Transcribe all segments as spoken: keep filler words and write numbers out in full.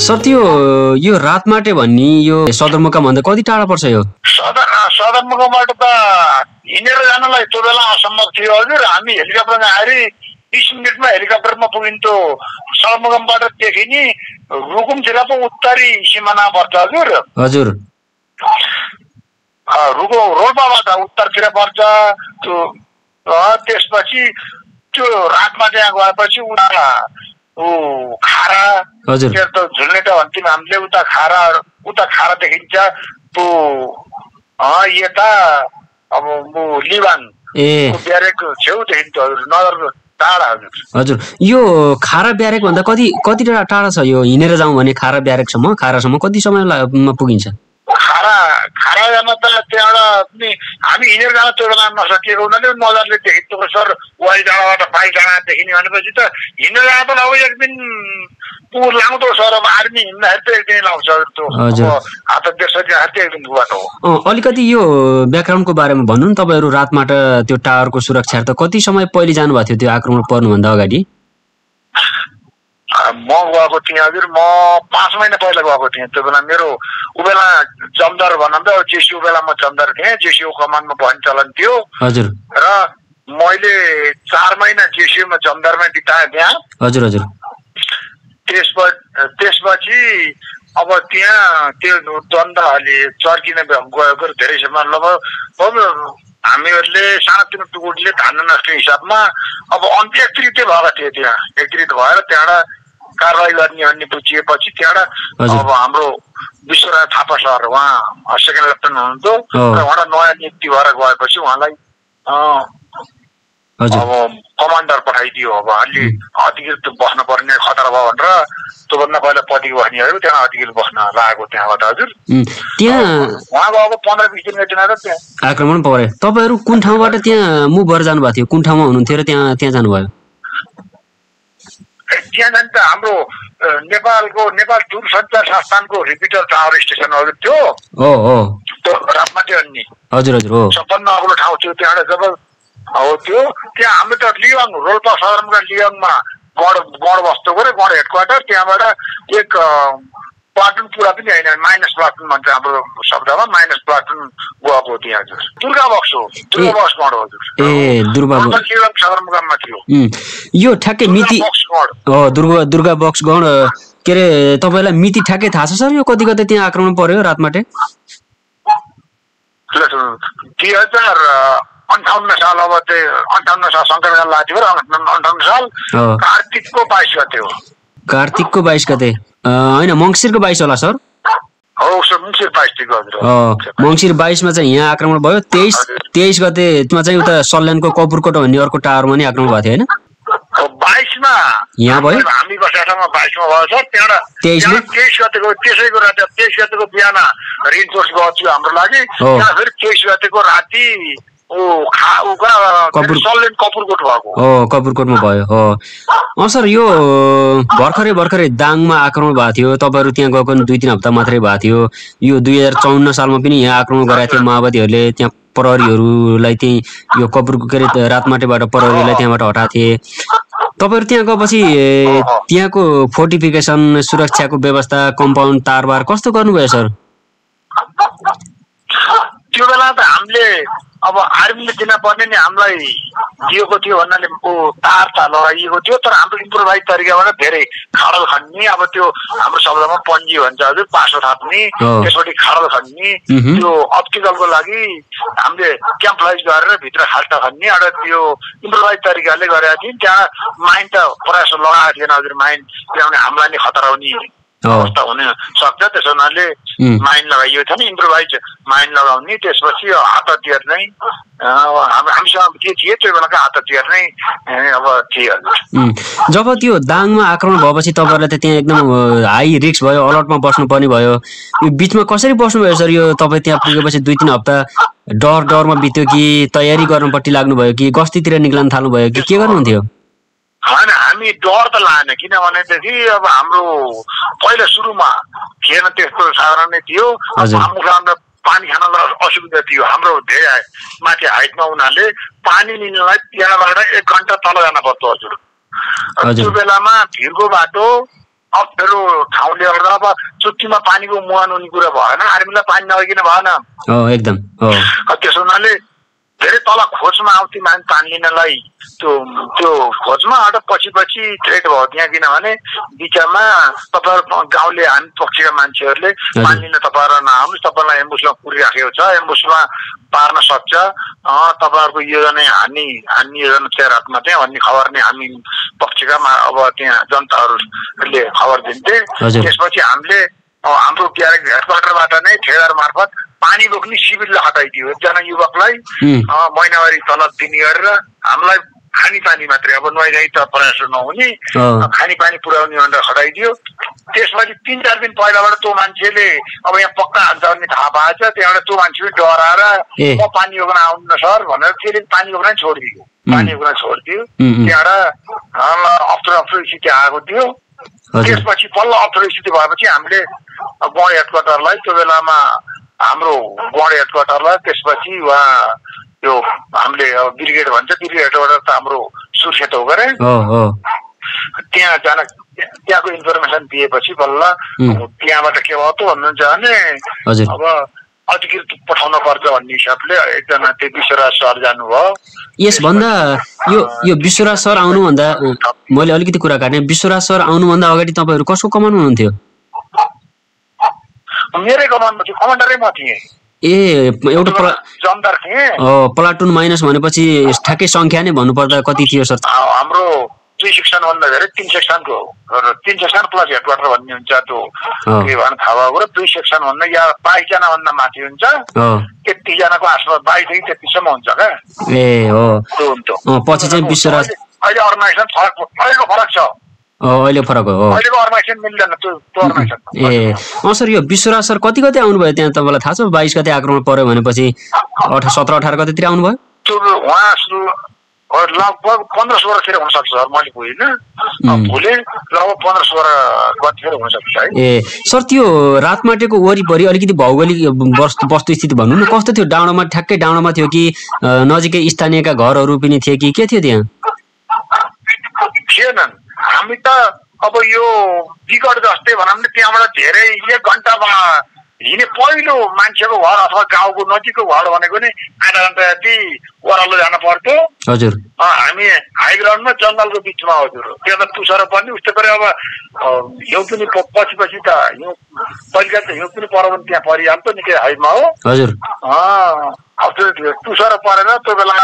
Sir त्यो यो रातमाटे भन्ने यो सदरमुकाम भन्दा कति टाढा पर्छ यो? सदर सदरमुकामबाट त हिँडेर जानलाई त्यो बेला असम्भव थियो हजुर। हामी हेलिकप्टरमा आएर बीस मिनटमा हेलिकप्टरमा पुगिन्थ्यो। सदरमुकामबाट देखिने रुकुमतिर पो उत्तरी सिमाना पर्छ हजुर। हजुर रुको रोल्पाबाट उत्तरतिर पर्छ त्यो। त्यसपछि त्यो रातमा त्यहाँ गएपछि उता ऊ खारा त्यो त झुल्नेटा भन्थ्यौँ हामीले। उता खारा उता खारा देखिन्छ त्यो यता अब लिबाङ ब्यारेक छेउ देखिन्छ हजुर। नगरको टाढा हजुर। हजुर यो खारा ब्यारेक भन्दा कति कति टाढा छ यो? हिँडेर जाउँ भने खारा ब्यारेकसम्म खारासम्म कति समयमा पुगिन्छ? खारा खारा जान त त्यहाँबाट पनि हामी हिँडेर जान त्यो बेला नसकिएको हुनाले मजाले देखिन्छ सर। वाइ डाँडाबाट पाइ डाँडा देखिने भनेपछि त हिँडेर जाँदा त अब एक दिन पुर लाउँदो सर। अब आर्मी हिँड्दाखेरि त एक दिन लाउँछ त्यो हात देख्छ एक दिन बाटो हो। अलिकति यो ब्याकग्राउन्डको बारेमा भन्नु न। तपाईँहरू रातमाटा त्यो टावरको सुरक्षा त कति समय पहिले जानुभएको थियो त्यो आक्रमण पर्नुभन्दा अगाडि? म गएको थिएँ हजुर। म पाँच महिना पहिला गएको थिएँ। त्यो बेला मेरो ऊ बेला जमदार भन्दा जेसिओ बेला म जमदार थिएँ। जेसिओ कमानमा बस्ने चलन थियो हजुर। र मैले चार महिना जेसिओमा जमदारमा बिताएँ त्यहाँ हजुर हजुर। त्यसपछि त्यसपछि अब त्यहाँ त्यो द्वन्द अलि चर्किने गएको धेरै समय लगभग हामीहरूले सानोतिनो टुकुडीले धान्न नसक्ने हिसाबमा अब अन्त्यकृत्य भएको थियो। त्यहाँ एकत्रित भएर त्यहाँबाट कारवाही गर्ने भन्ने बुझिएपछि त्यहाँबाट अब हाम्रो विश्वराज थापा सर उहाँ सेकेन्ड लेफ्टेनेन्ट हुनुहुन्थ्यो र उहाँलाई नयाँ नियुक्ति भएर गएपछि उहाँलाई अब कमान्डर पठाइदियो। अब अलि अधिकृत बस्न पर्ने खतरा भयो भनेर त्योभन्दा पहिला पतिको बस्नेहरू त्यहाँ अधिकृत बस्न लागेको त्यहाँबाट हजुर। त्यहाँ उहाँ गएको पन्ध्र बिस दिनको दिन त्यहाँ आक्रमण परे। तपाईँहरू कुन ठाउँबाट त्यहाँ मुभ भएर जानुभएको थियो? कुन ठाउँमा हुनुहुन्थ्यो र त्यहाँ त्यहाँ जानुभयो? त्यहाँ जाने त हाम्रो नेपालको नेपाल दूरसञ्चार संस्थानको रिपिटर टावर स्टेसन हजुर त्यो हो हो त्यो रातमाटे अन्नी हजुर हजुर हो सबभन्दा अग्लो ठाउँ थियो। त्यहाँबाट जब हो त्यो त्यहाँ हाम्रो त लियोङ रोल्पा सदरमुकाम लियोङमा गढ गढ बस्दो गऱ्यो गढ हेडक्वार्टर। त्यहाँबाट एक प्लाटुन पुरा पनि होइन माइनस प्लाटुन भन्छ हाम्रो शब्दमा माइनस प्लाटुन गएको त्यहाँ हजुर। दुर्गा बक्स हो दुर्गा बक्स गढ हजुर। ए दुर्गा बक्स लियोङ सदरमुकाममा थियो यो ठ्याक्कै मिति हो दुर्गा दुर्गा बक्स गढ के अरे तपाईँलाई मिति ठ्याक्कै थाहा छ सर यो कति कति त्यहाँ आक्रमण पर्यो रातमाटे? दुई हजार अन्ठाउन्न साल अब त्यो अन्ठाउन्न साल शङ्करकाल लाग्थ्यो अन्ठाउन्न साल कार्तिकको बाइस गते हो। कार्तिकको बाइस गते होइन मङ्सिरको बाइस होला सर? हो सर मङ्सिर बाइस गते। मङ्सिर बाइसमा चाहिँ यहाँ आक्रमण भयो। तेइस तेइस गतेमा चाहिँ उता सल्यानको कपुरकोट भन्ने अर्को टावरमा नि आक्रमण भएको थियो होइन? बाइसमा यहाँ भयो हामी बसेको ठाउँमा बाइसमा भयो सर। त्यहाँबाट तेइसमा तेइस गतेको त्यसैको राति तेइस गतेको बिहान रिइन्फोर्स गएको थियो हाम्रो लागि। त्यहाँ फेरि तेइस गतेको राति कपुरकोट भएको हो कपुरकोटमा भयो हो। अँ सर यो भर्खरै भर्खरै दाङमा आक्रमण भएको थियो। तपाईँहरू त्यहाँ गएको दुई तिन हप्ता मात्रै भएको थियो। यो दुई हजार चौन्न सालमा पनि यहाँ आक्रमण गरेको थियो माओवादीहरूले। त्यहाँ प्रहरीहरूलाई त्यही यो कपुरको के अरे रातमाटेबाट प्रहरीलाई त्यहाँबाट हटाएको थिए। तपाईँहरू त्यहाँ गएपछि त्यहाँको फोर्टिफिकेसन सुरक्षाको व्यवस्था कम्पाउन्ड तारबार कस्तो गर्नुभयो सर? त्यो बेला त हामीले अब आर्मीले दिन पर्ने नि हामीलाई दिएको थियो भन्नाले तार त लगाइएको थियो। तर हाम्रो इम्प्रोभाइज तरिकाबाट धेरै खाडल खन्ने अब त्यो हाम्रो शब्दमा पन्जी भन्छ हजुर पासो थाप्ने त्यसपछि खाडल खन्ने त्यो अप्टिकलको लागि हामीले क्याम्पलाइज गरेर भित्र खाल्टा खन्ने एउटा त्यो इम्प्रोभाइज तरिकाले गरेका थियौँ। त्यहाँ माइन त प्रयास लगाएको थिएन हजुर। माइन ल्याउने हामीलाई नै खतरा हुने अवस्था हुन सक्छ। त्यसो हुनाले माइन लगाइयो थियो नि इम्प्रोभाइज माइन लगाउने। त्यसपछि हात हतियार नै हामीसँग के थिए त्यो बेलाका हात हतियार नै अब थिए हजुर। जब त्यो दाङमा आक्रमण भएपछि तपाईँहरूलाई त त्यहाँ एकदम हाई रिस्क भयो अलर्टमा बस्नु पर्ने भयो। यो बिचमा कसरी बस्नुभयो सर? यो तपाईँ त्यहाँ पुगेपछि दुई तिन हप्ता डर डरमा बित्यो कि तयारी गर्नुपट्टि लाग्नुभयो कि गस्तीतिर निक्लन थाल्नुभयो कि के गर्नुहुन्थ्यो? होइन हामी डर त लागेन किनभनेदेखि अब हाम्रो पहिला सुरुमा थिएन त्यस्तो साधारण नै थियो। हाम्रो पानी खानलाई असुविधा थियो। हाम्रो धेरै माथि हाइटमा हुनाले पानी लिनलाई त्यहाँबाट एक घन्टा तल जान पर्थ्यो हजुर। त्यो बेलामा भिरको बाटो अप्ठ्यारो ठाउँले गर्दा अब चुट्टीमा पानीको मुहान हुने कुरा भएन, आर्मीलाई पानी नभइकन भएन। एकदम त्यसो हुनाले धेरै तल खोजमा आउँथे मान्छे पानी लिनलाई, त्यो त्यो खोजमा अट पछि पछि थ्रेट भयो त्यहाँ, किनभने बिचमा तपाईँहरू गाउँले हामी पक्षका मान्छेहरूले पानी लिन तपाईँहरू नआउनुहोस्, तपाईँलाई एम्बुसमा पुरिराखेको छ, एम्बुसमा पार्न सक्छ, तपाईँहरूको योजना हानि हानि योजना चाहिँ रातमा चाहिँ भन्ने खबर नै हामी पक्षका अब त्यहाँ जनताहरूले खबर दिन्थे। त्यसपछि हामीले हाम्रो हेडक्वार्टरबाट नै ठेकेदार मार्फत पानी बोक्ने शिविरलाई हटाइदियो। एकजना युवकलाई महिनावारी तलब दिने गरेर हामीलाई खाने पानी मात्रै, अब नुहाइधुवाइ त प्रयास नहुने, खाने पानी पुर्याउने भनेर हटाइदियो। त्यसपछि तिन चार दिन पहिलाबाट त्यो मान्छेले अब यहाँ पक्का हान्छ भन्ने थाहा पाएछ, त्यहाँबाट त्यो मान्छे डराएर म पानी बोक्न आउनु सर भनेर त्यसले पानी बोक्न छोडिदियो, पानी बोक्न छोडिदियो। त्यहाँबाट अप्ठ्यारो अप्ठ्यारो स्थिति आएको थियो। त्यसपछि बल्ल अप्ठ्यारो स्थिति भएपछि हामीले गौड हेडक्वार्टरलाई, त्यो बेलामा हाम्रो गौड हेडक्वार्टरलाई, त्यसपछि उहाँ यो हामीले ब्रिगेड भन्छ, ब्रिगेड हेडक्वार्टर त हाम्रो सुर्खेत हो गरे, त्यहाँ जान त्यहाँको इन्फर्मेसन दिएपछि बल्ल त्यहाँबाट के भयो त भन्नुहुन्छ भने अब अधिकृत पठाउन पर्छ भन्ने हिसाबले एकजना त्यो विश्वराज सर जानुभयो। यसभन्दा यो यो विश्वराज सर आउनुभन्दा मैले अलिकति कुरा काटेँ, विश्वराज सर आउनुभन्दा अगाडि तपाईँहरू कसको कमानमा हुनुहुन्थ्यो? मेरै कमानमा थियो, कमान्डरै म थिएँ। ए एउटा जमदार थिएँ। प्लाटुन माइनस भनेपछि ठ्याक्कै सङ्ख्या नै भन्नुपर्दा कति थियो सर? हाम्रो दुई सेक्सन भन्दा धेरै तीन सेक्सनको, तीन सेक्सन प्लस हेडक्वार्टर भन्ने हुन्छ, त्यो के भन्छ थाहा भएको र दुई सेक्सन भन्दा या बाइसजना भन्दा माथि हुन्छ, तेत्तिसजनाको आसपास बाइसदेखि तेत्तिससम्म हुन्छ क्या। ए हो, त्यो हुन्थ्यो। पछि चाहिँ विश्वराज अहिले अर्गनाइजेसन फरक अहिलेको फरक छ, अहिले फरक हो, अहिलेको अर्गनाइजेसन मिल्दैन त्यो त्यो अर्गनाइजेसन। ए अँ सर, यो विश्वराज सर कति कति आउनुभयो त्यहाँ? तपाईँलाई थाहा छ? बाइस गते आक्रमण पर्यो भनेपछि अठ सत्र अठार गतेतिर आउनुभयो? त्यो उहाँ लगभग पन्ध्र सोह्रतिर हुनसक्छ सर, मैले बुझिनँ, भोलि लगभग पन्ध्र सोह्र गतितिर हुनसक्छ है। ए सर, त्यो रातमाटेको वरिपरि अलिकति भौगोलिक वस्तु वस्तुस्थिति भन्नु न, कस्तो थियो? डाँडोमा, ठ्याक्कै डाँडोमा थियो कि नजिकै स्थानीयका घरहरू पनि थिए कि के थियो त्यहाँ? थिएनन्, हामी त अब यो विकट जस्तै भनौँ न, त्यहाँबाट धेरै एक घन्टामा हिँडे पहिलो मान्छेको घर अथवा गाउँको नजिकको घर भनेको नि आधा घन्टा जति ओह्रालो जान पर्थ्यो। हजुर, हामी हाई ग्राउन्डमा जङ्गलको बिचमा हजुर, त्यहाँ त तुसारो पर्ने उस्तै गरी अब हिउँ पनि पछि पछि त हिउँ पहिला त हिउँ पनि पर पनि त्यहाँ परिहाल्थ्यो निकै हाइमा हो। हजुर, अब त्यो तुसारो परेर त्यो बेला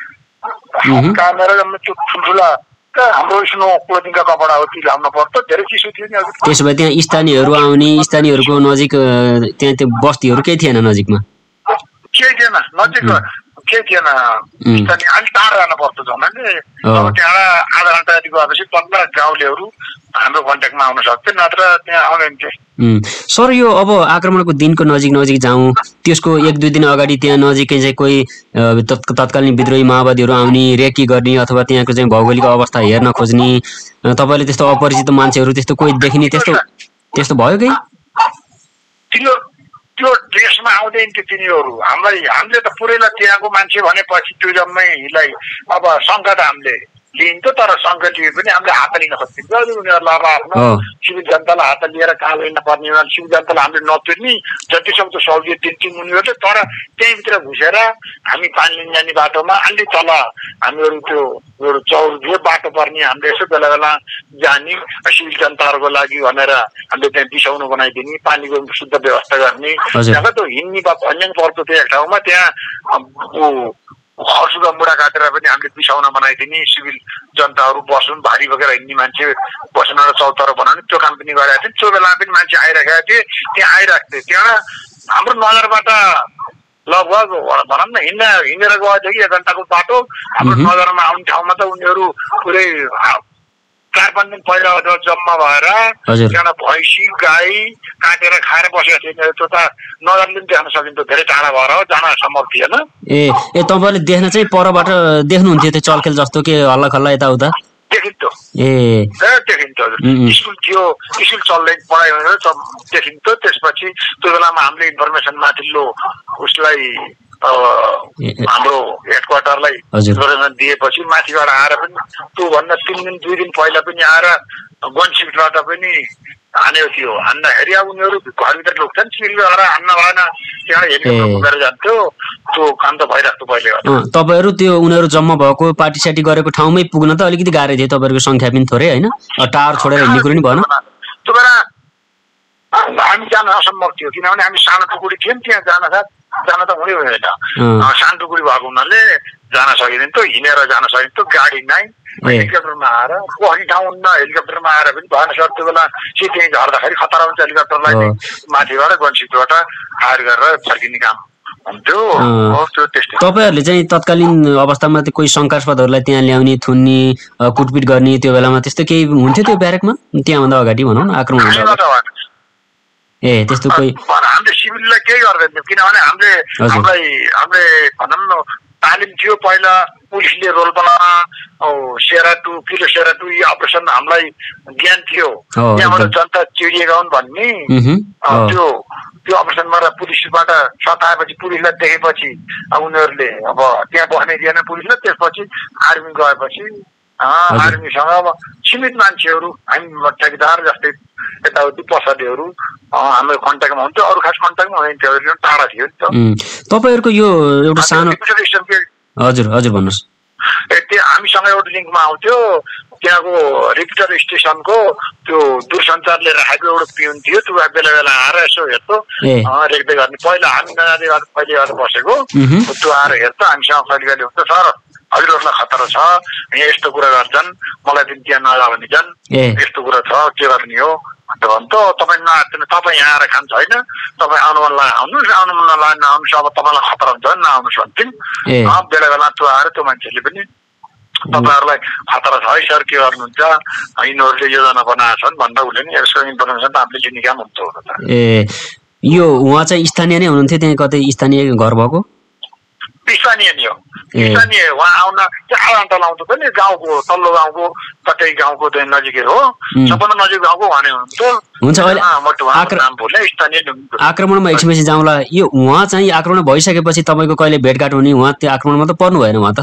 कामेर त्यो ठुल्ठुला हाम्रो स्नो क्लोथिङका कपडाहरू ती लाउन पर्थ्यो, धेरै चिसो थियो नि। त्यसो भए त्यहाँ स्थानीयहरू आउने, स्थानीयहरूको नजिक त्यहाँ त्यो बस्तीहरू केही थिएन नजिकमा? केही थिएन, नजिक केही थिएन, स्थानीय अलिक टाढा जानु पर्थ्यो झन्। अब त्यहाँबाट आधा घन्टा जति गएपछि पन्ध्र गाउँलेहरू हाम्रो कन्ट्याक्टमा आउन सक्थ्यो, नत्र त्यहाँ आउँदैन्थे। सर, यो अब आक्रमणको दिनको नजिक नजिक जाउँ, त्यसको एक दुई दिन अगाडि त्यहाँ नजिकै चाहिँ कोही तत्कालीन विद्रोही माओवादीहरू आउने, रेकी गर्ने अथवा त्यहाँको चाहिँ भौगोलिक अवस्था हेर्न खोज्ने, तपाईँले त्यस्तो अपरिचित मान्छेहरू त्यस्तो कोही देखिने त्यस्तो त्यस्तो भयो कि? त्यो त्यो ड्रेसमा आउँदैन थियो तिनीहरू, हामीलाई हामीले त पुरैलाई त्यहाँको मान्छे भनेपछि त्यो जम्मैलाई अब शङ्का त हामीले लिन्थ्यो, तर शङ्का लिए पनि हामीले हात लिन खोज्थ्यौँ। उनीहरूलाई अब आफ्नो सिभिल जनतालाई हात लिएर कहाँ लिन पर्ने, सिभिल जनतालाई हामीले नतिर्ने जति सक्दो सहुलियत दिन्थ्यौँ उनीहरूले। तर त्यहीँभित्र घुसेर हामी पानी लिन जाने बाटोमा अलि तल हामीहरू त्यो एउटा चौर थियो बाटो पर्ने, हामीले यसो बेला बेला जाने सिभिल जनताहरूको लागि भनेर हामीले त्यहाँ बिसाउनु बनाइदिने, पानीको शुद्ध व्यवस्था गर्ने, जब त्यो हिँड्ने बा भन्ज्याङ पर्दो थियो एक ठाउँमा, त्यहाँ हर्सुका मुढा काटेर पनि हामीले बिसाउन बनाइदिने, सिभिल जनताहरू बस्छन्, भारी बोकेर हिँड्ने मान्छे बस्न र चौतारो बनाउने, त्यो काम पनि गरेका थियौँ। त्यो बेला पनि मान्छे आइराखेका थिए, त्यहाँ आइरहेको थिए। त्यहाँ हाम्रो नगरबाट लगभग भनौँ न हिँड्न हिँडेर गएको थियो कि एक घन्टाको बाटो, हाम्रो नगरमा आउने ठाउँमा त उनीहरू पुरै चार पाँच दिन पहिला जम्मा भएर त्यहाँ भैँसी गाई काटेर खाएर बसेको थियो। त्यो त नगरले पनि देख्न सकिन्थ्यो, धेरै टाढा भएर जान सम्भव थिएन। ए ए तपाईँले देख्न चाहिँ परबाट देख्नुहुन्थ्यो त्यो चलखेल जस्तो के हल्ला खल्ला यताउता देखिन्थ्यो? ए देखिन्थ्यो हजुर, स्कुल थियो, स्कुल चल्दै पढाइ भनेर देखिन्थ्यो। त्यसपछि त्यो बेलामा हामीले इन्फर्मेसन माथिल्लो उसलाई हाम्रो हेडक्वार्टरलाई इन्फर्मेसन दिएपछि माथिबाट आएर पनि त्योभन्दा तिन दिन दुई दिन पहिला पनि आएर गनसिटबाट पनि हानेको थियो। हान्दाखेरि अब उनीहरू घरभित्र लोक्छन्, सिलगढी गएर हान्न भएन, त्यहाँ हेलिकप्टर पुगेर जान्थ्यो। त्यो काम त भइरहेको पहिल्यै गर्दा। तपाईँहरू त्यो उनीहरू जम्मा भएको पार्टी साटी गरेको ठाउँमै पुग्न त अलिकति गाह्रै थियो, तपाईँहरूको सङ्ख्या पनि थोरै होइन, टावर छोडेर हिँड्ने कुरो नि भएन। त्यो बेला हामी जान असम्भव थियो, किनभने हामी सानो टुकुडी थियौँ, त्यहाँ जान जान त हुने होइन। सानो टुकुडी भएको हुनाले जान सकिँदैन थियो, हिँडेर जान सकिन्थ्यो, गाडी नै हेलिकप्टरमा आएर कति ठाउँ हुन्न, हेलिकप्टरमा आएर पनि भएन सर। त्यो बेला चाहिँ त्यहीँ झर्दाखेरि खतरा हुन्छ, हेलिकप्टरलाई माथिबाट गनसिटबाट फायर गरेर फर्किने काम हुन्थ्यो। तपाईँहरूले चाहिँ तत्कालीन अवस्थामा त्यो कोही शङ्कास्पदहरूलाई त्यहाँ ल्याउने, थुन्ने, कुटपिट गर्ने त्यो बेलामा त्यस्तो केही हुन्थ्यो त्यो ब्यारेकमा त्यहाँभन्दा अगाडि भनौँ न आक्रमण ए त्यस्तो कोही? हामीले सिभिललाई केही गर्दैनौँ, किनभने हामीले हामीलाई हामीले भनौँ न तालिम थियो पहिला, पुलिसले रोल्पामा sierra two kilo sierra two यी अपरेसन हामीलाई ज्ञान थियो। त्यहाँबाट जनता चिडिएका हुन् भन्ने त्यो त्यो अपरेसनबाट पुलिसबाट सताएपछि, पुलिसलाई देखेपछि अब उनीहरूले अब त्यहाँ बस्ने दिएन पुलिसले। त्यसपछि आर्मी गएपछि आर्मीसँग अब सीमित मान्छेहरू हामी ठेकेदार जस्तै यताउति पसलेहरू हाम्रो कन्ट्याक्टमा हुन्थ्यो, अरू खास कन्ट्याक्टमा हुन्थ्यो, टाढा थियो नि त। तपाईँहरूको यो एउटा सानो हजुर हजुर भन्नुहोस्। त्यो हामीसँग एउटा लिङ्कमा आउँथ्यो, त्यहाँको रिपिटर स्टेसनको त्यो दूरसञ्चारले राखेको एउटा पिउन थियो, त्यो बेला बेला आएर यसो हेर्छो रेख्दै गर्ने। पहिला हामी नजाँदै गर्दा पहिले गरेर बसेको त्यो आएर हेर्छ, हामीसँग कहिले कहिले हुन्छ सर हजुरहरूलाई खतरा छ, यहाँ यस्तो कुरा गर्छन्, मलाई पनि त्यहाँ नजा भनिन्छन्, यस्तो कुरा छ के गर्ने हो भन्छ। तपाईँ नआएको तपाईँ यहाँ आएर खान्छ होइन, तपाईँ आउनु मन लाग्यो आउनुहोस्, आउनु मन नलाग्यो नआउनुहोस्, अब तपाईँलाई खतरा हुन्छ भने नआउनुहोस् भन्थ्यौँ। बेला बेला त्यो आएर त्यो मान्छेले पनि तपाईँहरूलाई खतरा छ है सर के गर्नुहुन्छ, यिनीहरूले योजना बनाएको छन् भन्दा उसले नि यसको इन्फर्मेसन हामीले लिने काम हुन्छ। ए यो उहाँ चाहिँ स्थानीय नै हुनुहुन्थ्यो, त्यहाँ कतै स्थानीय घर भएको? स्थानीय नि हो, स्थानीय उहाँ आउन त्यो आधा घन्टा लाउँछ नि, गाउँको तल्लो गाउँको कतै गाउँको त्यहाँ नजिकै हो, सबभन्दा नजिक गाउँको उहाँ नै हुनुहुन्थ्यो। हुन्छ अहिले आक्रमणमा एकछिनपछि जाउँला। यो उहाँ चाहिँ आक्रमण भइसकेपछि तपाईँको कहिले भेटघाट हुने? उहाँ त्यो आक्रमणमा त पर्नु भएन, उहाँ त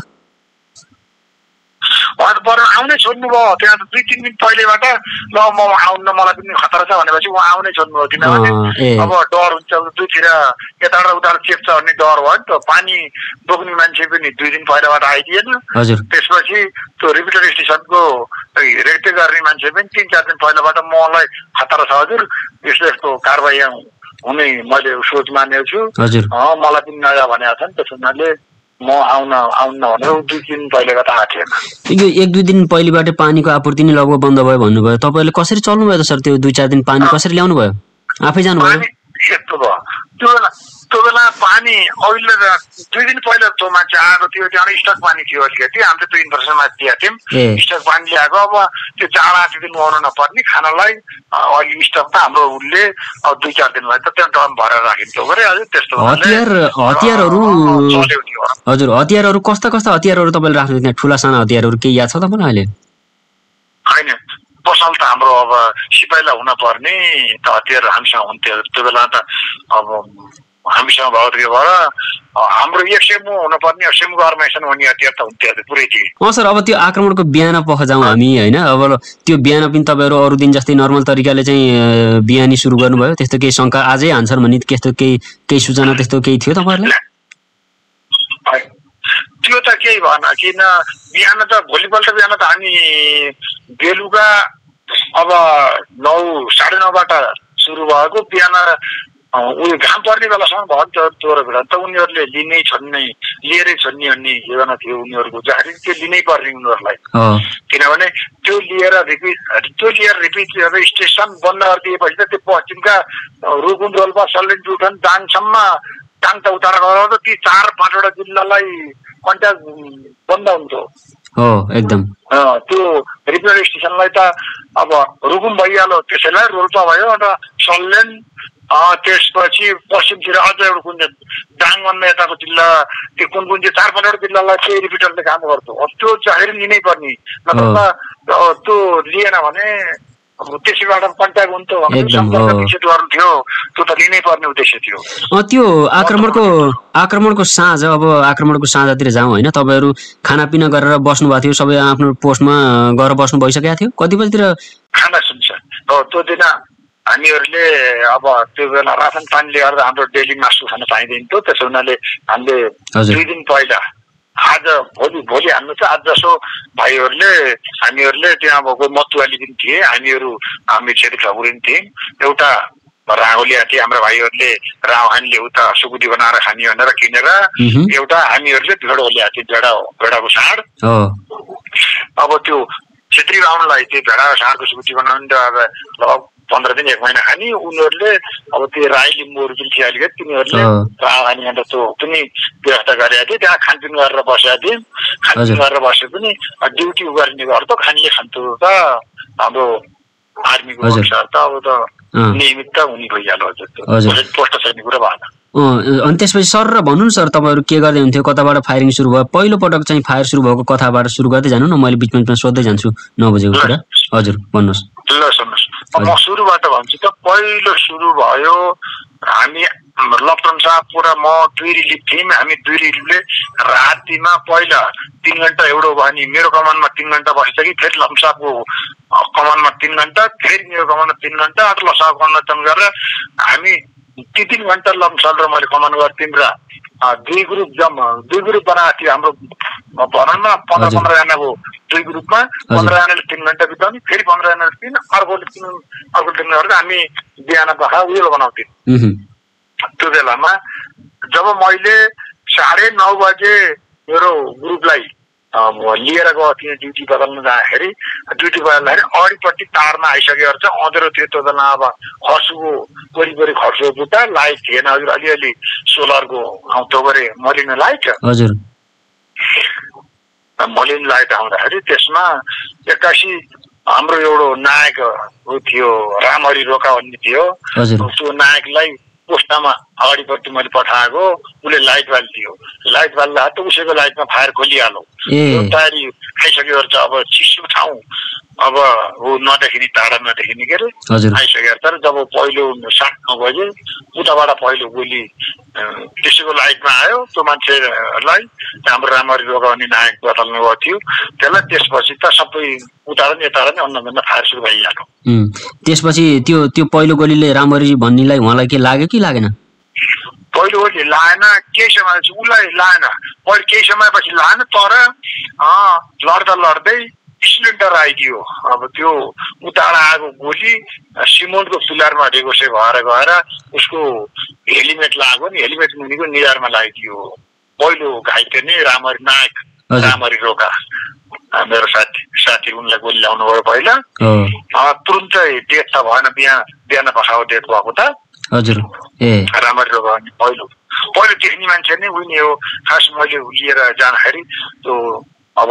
उहाँ त पर्नु आउनै छोड्नु भयो। त्यहाँ त दुई तिन दिन पहिलेबाट ल म आउन्न, मलाई पनि खतरा छ भनेपछि उहाँ आउनै छोड्नु भयो, किनभने अब डर हुन्छ दुईतिर यताबाट उताबाट चेप्छ भन्ने डर भयो नि त। पानी बोक्ने मान्छे पनि दुई दिन पहिलाबाट आइदिएन, त्यसपछि त्यो रिपिटर स्टेसनको रेखदेख गर्ने मान्छे पनि तिन चार दिन पहिलाबाट मलाई खतरा छ हजुर, यस्तो यस्तो कारवाही हुने मैले सोच मानेको छु, मलाई पनि नजा भनेको छ नि, त्यस हुनाले म आउन आउन भनेर दुई दिन पहिलेबाट आएको थिएन। यो एक दुई दिन पहिलेबाट पानीको आपूर्ति नै लगभग बन्द भयो भन्नुभयो, तपाईँहरूले कसरी चल्नु भयो त सर? त्यो दुई चार दिन पानी कसरी ल्याउनु भयो? आफै जानुभयो? यस्तो भयो त्यो बेला त्यो बेला पानी अहिले दुई दिन पहिला त्यो मान्छे आएको थियो, त्यहाँ स्टक पानी थियो अलिकति, हामीले त्यो इन्फर्मेसनमा दिएका थियौँ स्टक पानी ल्याएको। अब त्यो जाडा त्यो दिन नुहाउनु नपर्ने खानालाई अहिले स्टक त हाम्रो उसले अब दुई चार दिनलाई त त्यहाँ ड्रम भरेर राखिन्छ गरे हजुर। त्यस्तो हतियार हतियारहरू हजुर हतियारहरू कस्ता कस्ता हतियारहरू तपाईँले राख्नु त्यहाँ? ठुला साना हतियारहरू केही याद छ तपाईँलाई अहिले? होइन पसल त हाम्रो अब सिपाहीलाई हुन पर्ने त हतियार हामीसँग हुन्थ्यो त्यो बेला त। अब हामीसँग भएको थियो भएर हाम्रो एक सेमु हुनुपर्ने सेमको अर्गनाइजेसन हुने हतियार त हुन्थ्यो पुरै थियो। अँ सर, अब त्यो आक्रमणको बिहान पख जाउँ हामी होइन। अब त्यो बिहान पनि तपाईँहरू अरू दिन जस्तै नर्मल तरिकाले चाहिँ बिहानी सुरु गर्नुभयो, त्यस्तो केही शङ्का आजै हान्छन् भन्ने त्यस्तो केही केही सूचना त्यस्तो केही थियो तपाईँहरूलाई? त्यो त केही भएन, किन बिहान त भोलिपल्ट बिहान त हामी बेलुका अब नौ साढे नौबाट सुरु भएको, बिहान उयो घाम पर्ने बेलासम्म भयो नि त चोर भेडा त उनीहरूले लिनै छोड्ने लिएरै छोड्ने भन्ने योजना थियो उनीहरूको, जसरी त्यो लिनै पर्ने उनीहरूलाई। किनभने त्यो लिएर रिपिट त्यो लिएर रिपिट स्टेसन बन्द गरिदिएपछि त त्यो पश्चिमका रुकुम रोल्पा सल्लेन जुठन दाङसम्म टाङ त उतार गरेर ती चार पाँचवटा जिल्लालाई कन्ट्याक्ट बन्द हुन्थ्यो एकदम। त्यो रिपेयर स्टेसनलाई त अब रुकुम भइहाल्यो, त्यसैलाई रोल्पा भयो र सल्लेन, त्यसपछि पश्चिमतिर अझ एउटा कुन चाहिँ दाङभन्दा यताको जिल्ला त्यो कुन कुन चाहिँ चार पाँचवटा जिल्लालाई चाहिँ रिपिटरले काम गर्थ्यो। अब त्यो जाहेर लिनै पर्ने, नत्र त्यो लिएन भने त्यसैबाट कन्ट्याक्ट हुन्थ्यो, सम्पर्क विच्छेद गर्नु थियो, त्यो त लिनै पर्ने उद्देश्य थियो। त्यो आक्रमणको आक्रमणको साँझ अब आक्रमणको साँझतिर जाउँ होइन, तपाईँहरू खानापिना गरेर बस्नु भएको थियो, सबै आफ्नो पोस्टमा गएर बस्नु भइसकेको थियो? कति बजीतिर खाना त्यो दिन हामीहरूले अब त्यो बेला रासन पानीले गर्दा हाम्रो डेली मासु खान पाइँदैन थियो, त्यसो हुनाले हामीले दुई दिन पहिला आज भोलि भोलि हाम्रो चाहिँ आज जसो भाइहरूले हामीहरूले त्यहाँ अब कोही मतुवाली पनि थिए, हामीहरू हामी छेत्री ठकुरी थियौँ, एउटा राहो ल्याएको थिए हाम्रो भाइहरूले, राहो खानीले उता सुकुटी बनाएर खाने भनेर किनेर, एउटा हामीहरूले भेडो ल्याएको थियो, भेडा भेडाको साँड। अब त्यो छेत्री बाहुनलाई त्यो भेडाको साँडको सुकुटी बनाउनु अब लगभग पन्ध्र दिन एक महिना खाने, उनीहरूले अब त्यो राई लिम्बूहरू जुन थियो अलिकति तिनीहरूले राहो खानी भनेर त्यो पनि व्यवस्था गरेका थिए, त्यहाँ खानपिन गरेर बसेका थिए। खानपिन गरेर बसे पनि ड्युटी गर्ने गर्दा खानेले खान्थ्यो त हाम्रो आर्मीको अनुसार त अब त नियमित त हुने भइहाल्यो, पोस्ट छैन कुरा भएन। अनि त्यसपछि सर र भन्नु न सर, तपाईँहरू के गर्दै हुन्थ्यो, कताबाट फायरिङ सुरु भयो? पहिलो पटक चाहिँ फायर सुरु भएको कथाबाट सुरु गर्दै जानु न, मैले बिचमा बिचमा सोध्दै जान्छु नौ बजेको कुरा। हजुर भन्नुहोस्। ल सुन्नुहोस्, म सुरुबाट भन्छु त। पहिलो सुरु भयो हामी लप्टन साहब पुरा म दुई रिलिफ थियौँ, हामी दुई रिलिफले रातिमा पहिला तिन घन्टा एउटो भयो नि मेरो कमानमा तिन घन्टा बसिसकि, फेरि लम्साको कमानमा तिन घन्टा, फेरि मेरो कमानमा तिन घन्टा, लसाको कन्डक्सन गरेर हामी ती तीन घन्टा लम्सल र मैले कमान गर्थ्यौँ र दुई ग्रुप जम दुई ग्रुप बनाएको थियो हाम्रो भनौँ न पन्ध्र पन्ध्रजनाको दुई ग्रुपमा पन्ध्रजनाले तिन घन्टा बिताउने, फेरि पन्ध्रजनाले तिन, अर्कोले तिन अर्को तिन गरेर हामी बिहान पखा उयो बनाउँथ्यौँ। त्यो बेलामा जब मैले साढे नौ बजे मेरो ग्रुपलाई लिएर गएको थिएँ ड्युटी बदल्न जाँदाखेरि, ड्युटी बदल्दाखेरि अगाडिपट्टि तारमा आइसकेको छ, अँधेरो थियो त्यो बेला। अब खर्सुको वरिपरि खर्सुको बुट्टा लाइट थिएन, हजुर अलिअलि सोलरको आउँथ्यो गरे मलिनो लाइट, हजुर मलिनो लाइट आउँदाखेरि त्यसमा एक्कासी हाम्रो एउटा नायक थियो रामहरि रोका भन्ने थियो, त्यो नायकलाई पोस्टामा अगाडिपट्टि मैले पठाएको, उसले लाइट बालिदियो, लाइट बाल्दा त उसैको लाइटमा फायर खोलिहाल्यो। तयारी आइसकेको छ, अब चिसो ठाउँ अब ऊ नदेखिने टाढा नदेखिने के अरे आइसकेको। तर जब पहिलो सात नौ बजे उताबाट पहिलो गोली त्यसैको लाइटमा आयो, त्यो मान्छेलाई हाम्रो रामहरि रोका भन्ने नायक बदल्नु गएको थियो, त्यसलाई त्यसपछि त सबै उतार नि यता नि अन्नभन्दा फायर सुरु भइहाल्यो। त्यसपछि त्यो त्यो पहिलो गोलीले रामहरि भन्नेलाई उहाँलाई के लाग्यो कि लागेन? पहिलो गोली लागेन, केही समयपछि उसलाई लागेन, पहिले केही समयपछि लागेन, तर लड्दा लड्दै सिलिन्डर आइदियो। अब त्यो उताबाट आएको गोली सिमेन्टको पिलरमा रेगोसे भएर गएर उसको हेलिमेट लाग्यो नि, हेलिमेट मुनिको निधारमा लगाइदियो। पहिलो घाइते नै रामहरि नायक रामहरि रोका मेरो साथी साथी उनलाई गोली ल्याउनु भयो पहिला, तुरुन्तै डेथ त भएन, बिहान बिहान पखाएको डेथ भएको त हजुर। ए रामहरि रोका पहिलो पहिलो देख्ने मान्छे नै उनी हो। खास मैले लिएर जाँदाखेरि त्यो अब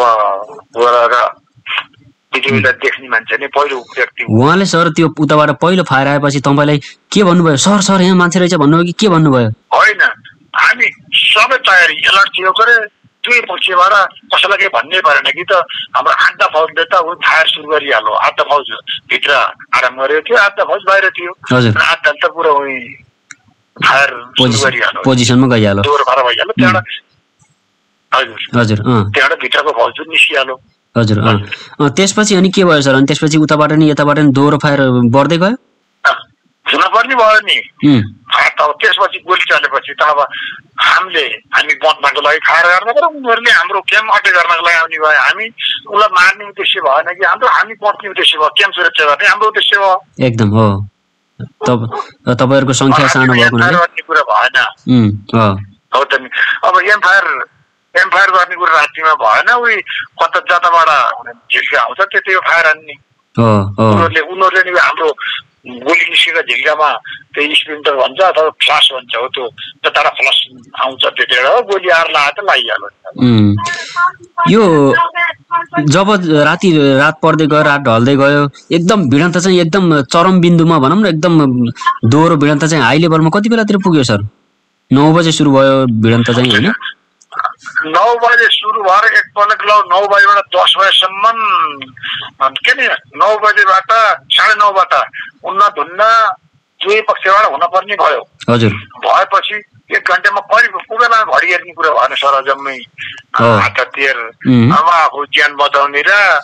देख्ने मान्छे नै पहिलो व्यक्ति उहाँले। सर त्यो उताबाट पहिलो फायर आएपछि तपाईँलाई के भन्नुभयो? सर सर यहाँ मान्छे रहेछ भन्नुभयो कि के भन्नुभयो? होइन, हामी सबै तयारी एलर्ट थियो गरे, दुई पक्षबाट कसैलाई केही भन्नै परेन कि त हाम्रो आधा फौजले त ऊ फायर सुरु गरिहाल्यो। आधा फौज भित्र आराम गरेको थियो, आधा फौज बाहिर थियो, आधा त पुरा उही फायर सुरु गरिहाल्यो, पोजिसनमा गइहाल्यो, जोर भएर भइहाल्यो। त्यहाँबाट हजुर हजुर त्यहाँबाट भित्रको फौज पनि निस्किहाल्यो। हजुर त्यसपछि अनि के भयो सर? अनि त्यसपछि उताबाट नि यताबाट नि दोहोरो फायर बढ्दै गयो? हुन पर्ने भयो नि। अब त्यसपछि गोली चलेपछि त अब हामीले हामी बदमाको लागि फायर गर्न पर्यो, उनीहरूले हाम्रो क्याम्प अटेक गर्नको लागि आउने भयो। हामी उसलाई मार्ने उद्देश्य भएन कि हाम्रो, हामी बच्ने उद्देश्य भयो, क्याम्प सुरक्षा गर्ने हाम्रो उद्देश्य हो। एकदम हो। तपाईँहरूको संख्या सानो भएको गर्ने कुरा भएन हो त नि। अब एमफायर एमफायर गर्ने कुरा रातिमा भएन, उही कता जताबाट झिल्का आउँछ त्यति फायर हान्ने। उनीहरूले उनीहरूले नि हाम्रो गोली निस्केको झिल्कामा त्यो स्प्रिन्टर भन्छ अथवा फ्लास भन्छ, हो त्यो जताबाट फ्लास आउँछ त्यतिखेर गोली आएर लगाएर त लागिहाल्यो। यो जब राति रात पर्दै गयो, रात ढल्दै गयो, एकदम भिडन्त चाहिँ एकदम चरम बिन्दुमा भनौँ न, एकदम दोहोरो भिडन्त चाहिँ हाई लेभलमा कति बेलातिर पुग्यो सर? नौ बजे सुरु भयो भिडन्त चाहिँ, होइन? नौ बजे सुरु भएर एकपल्ट ल नौ बजेबाट दस बजेसम्म के नि, नौ बजेबाट साढे नौबाट उन्न धुन्न दुई पक्षबाट हुन पर्ने भयो। हजुर भएपछि एक घन्टामा करिब पुगेला घडी हेर्ने कुरा भएन सर, जम्मै हात हतियार अब आफू ज्यान बचाउने र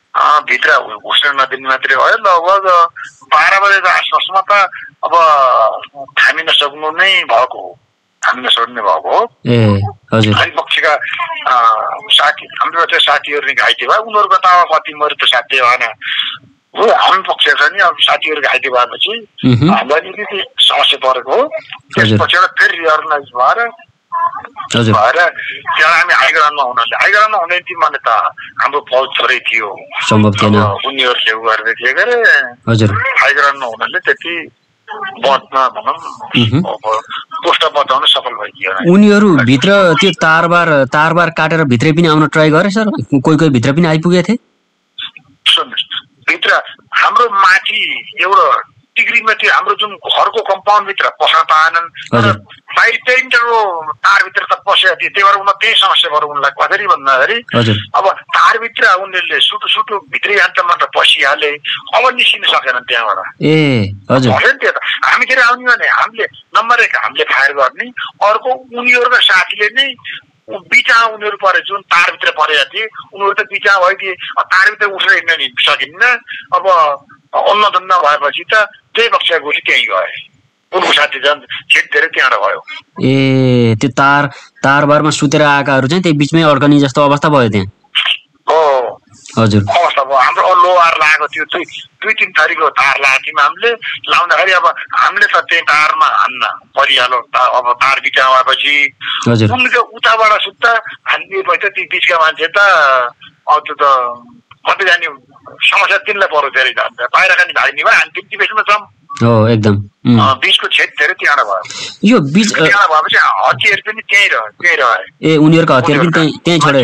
भित्र घुस्न नदिने मात्रै भयो। लगभग बाह्र बजेको आसपासमा त अब थामिन सक्नु नै भएको हो, थामिन सक्ने भएको हो। हामी पक्षका साथी हाम्रो चाहिँ साथीहरू नै घाइते भयो, उनीहरूको त अब कति मरि त साध्य भएन हो। हामी पक्षका नि अब साथीहरू घाइते भएपछि हामीलाई अलिकति समस्या परेको हो। त्यसपछिबाट फेरि रिअर्गनाइज भएर भएर त्यहाँ हामी हाइग्राउन्डमा हुनाले हाइग्राउन्डमा हुने माने त हाम्रो फौज छोरै थियो, सम्भव थिएन, उनीहरूले उ गरेर थिए के अरे हाइग्राउन्डमा हुनाले त्यति बचमा भनौँ पोस्ट बचाउन सफल भइदियो। उनीहरू भित्र त्यो तारबार तारबार काटेर भित्रै पनि आउन ट्राई गरे सर, कोही कोही भित्र पनि आइपुगे थिए। सुन्नुहोस्, भित्र हाम्रो माथि एउटा डिग्रीमा थियो, हाम्रो जुन घरको कम्पाउन्ड भित्र पस्न पाएनन्, बाहिर पेन्टको तारभित्र त पसेको थियो। त्यही भएर उनीहरू त्यही समस्या भयो उनलाई। कसरी भन्दाखेरि अब तारभित्र उनीहरूले सुटु सुटु भित्री यन्त्रबाट पसिहाले, अब निस्किन सकेनन् त्यहाँबाट। ए हजुर, त्यो त हामीतिर आउने भने हामीले नम्बर एक हामीले फायर गर्ने, अर्को उनीहरूका साथीले नै बिचा उनीहरू परे जुन तारभित्र परेका थिए उनीहरू त बिचा भइदिए, तारभित्र उठेर हिँड्न नि सकिन्न। अब अन्नधन्न भएपछि त त्यही पक्षका गोली त्यहीँ गए, उनको साथी झन् छिट्टेर त्यहाँबाट भयो। ए त्यो तार तारबारमा सुतेर आएकाहरू चाहिँ त्यही बिचमै अड्कने जस्तो अवस्था भयो त्यहाँ। हो हजुर, अवस्था भयो। हाम्रो लोहार लागेको थियो, दुई दुई तिन थरीको तार लगाएको थियौँ हामीले। लाउँदाखेरि अब हामीले त त्यही तारमा हान्न परिहाल्यो, अब तार बिचा भएपछि उनको उताबाट सुत्ता हानिदिएपछि ती बिचका मान्छे त अब त्यो त कतै जाने समस्या तिनलाई पर्यो धेरै जान्छ। बाहिर खाने भाग्ने भयो, हामी त्यति बेसमा छौँ। हो एकदम बिचको क्षेत्र धेरै त्यहाँ भयो। यो बिच त्यहाँ भएपछि हतियार पनि त्यहीँ रह्यो त्यहीँ रह्यो। ए उनीहरूको हतियार पनि त्यहीँ त्यहीँ छोडे।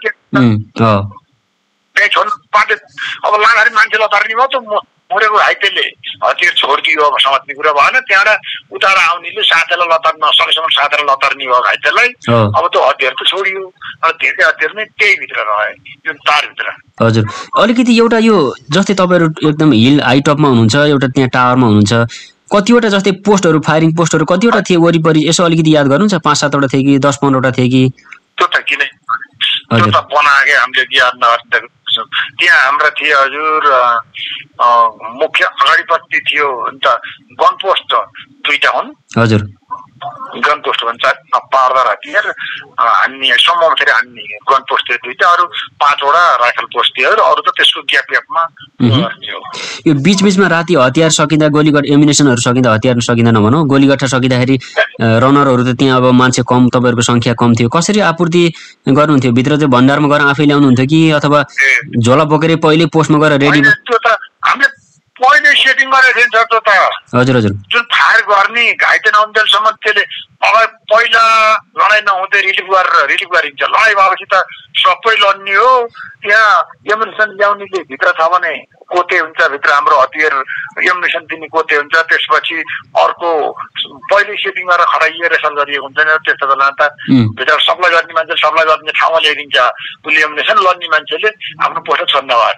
त्यहीँ छोड्नु पाटे अब लाँदाखेरि मान्छे लतार्ने भयो त मरेको घाइतेले हतियार छोडिदियो, अब समात्ने कुरा भएन। त्यहाँबाट उताबाट आउनेले साथीलाई लतार्न सकेसम्म साथीलाई लतार्ने भयो घाइतेलाई, अब त्यो हतियार त छोडियो। धेरै हतियार नै त्यही भित्र रहे यो तारभित्र। हजुर, अलिकति एउटा यो जस्तै तपाईँहरू एकदम हिल हाई टपमा हुनुहुन्छ, एउटा त्यहाँ टावरमा हुनुहुन्छ, कतिवटा जस्तै पोस्टहरू फायरिङ पोस्टहरू कतिवटा थिए वरिपरि, यसो अलिकति याद गर्नुहुन्छ? पाँच सातवटा थिए कि दस पन्ध्रवटा थिए कि? त्यो त किन त्यो त बनाएकै हामीले याद नगर्दा त्यहाँ हाम्रा थिए हजुर। मुख्य अगाडिपट्टि थियो अन्त गन पोस्ट दुईटा हुन्। हजुर, गन पोस्ट भन्छ पार्दा हतियार हान्ने सम्मतिर हान्ने गन पोस्ट थियो दुईटा, अरू पाँचवटा राइफल पोस्ट थियो, अरू त त्यसको ग्याप ग्यापमा थियो। यो बिच बिचमा राति हतियार सकिँदा गोलीगट्टा एम्युनिसनहरू सकिँदा हतियार सकिँदा नभनौँ, गोलीगट्टा सकिँदाखेरि रनरहरू त त्यहाँ अब मान्छे कम, तपाईँहरूको सङ्ख्या कम थियो, कसरी आपूर्ति गर्नुहुन्थ्यो? भित्र चाहिँ भण्डारमा गएर आफै ल्याउनुहुन्थ्यो कि अथवा झोला बोकेर पहिल्यै पोस्टमा गएर रेडी? त्यो त हामीले पहिले सेटिङ गरेको थियो नि त। त हजुर हजुर, जुन फायर गर्ने घाइते नहुन्जेलसम्म त्यसले अब पहिला लडाइँ नहुँदै रिलिफ गरेर रिलिफ गरिन्छ। लडाइँ भएपछि त सबै लड्ने हो। त्यहाँ एम्युनिसन ल्याउनेले भित्र छ भने कोते हुन्छ, भित्र हाम्रो हतियार एम्युनिसन दिने कोते हुन्छ। त्यसपछि अर्को पहिले सेटिङ गरेर खडाइएर रेसल गरिएको हुन्छ नि, त्यस्तो बेला त भित्र सप्लाई गर्ने मान्छे सप्लाई गर्ने ठाउँमा ल्याइदिन्छ उसले एम्युनिसन, लड्ने मान्छेले आफ्नो पोस्ट छोड्न भएन।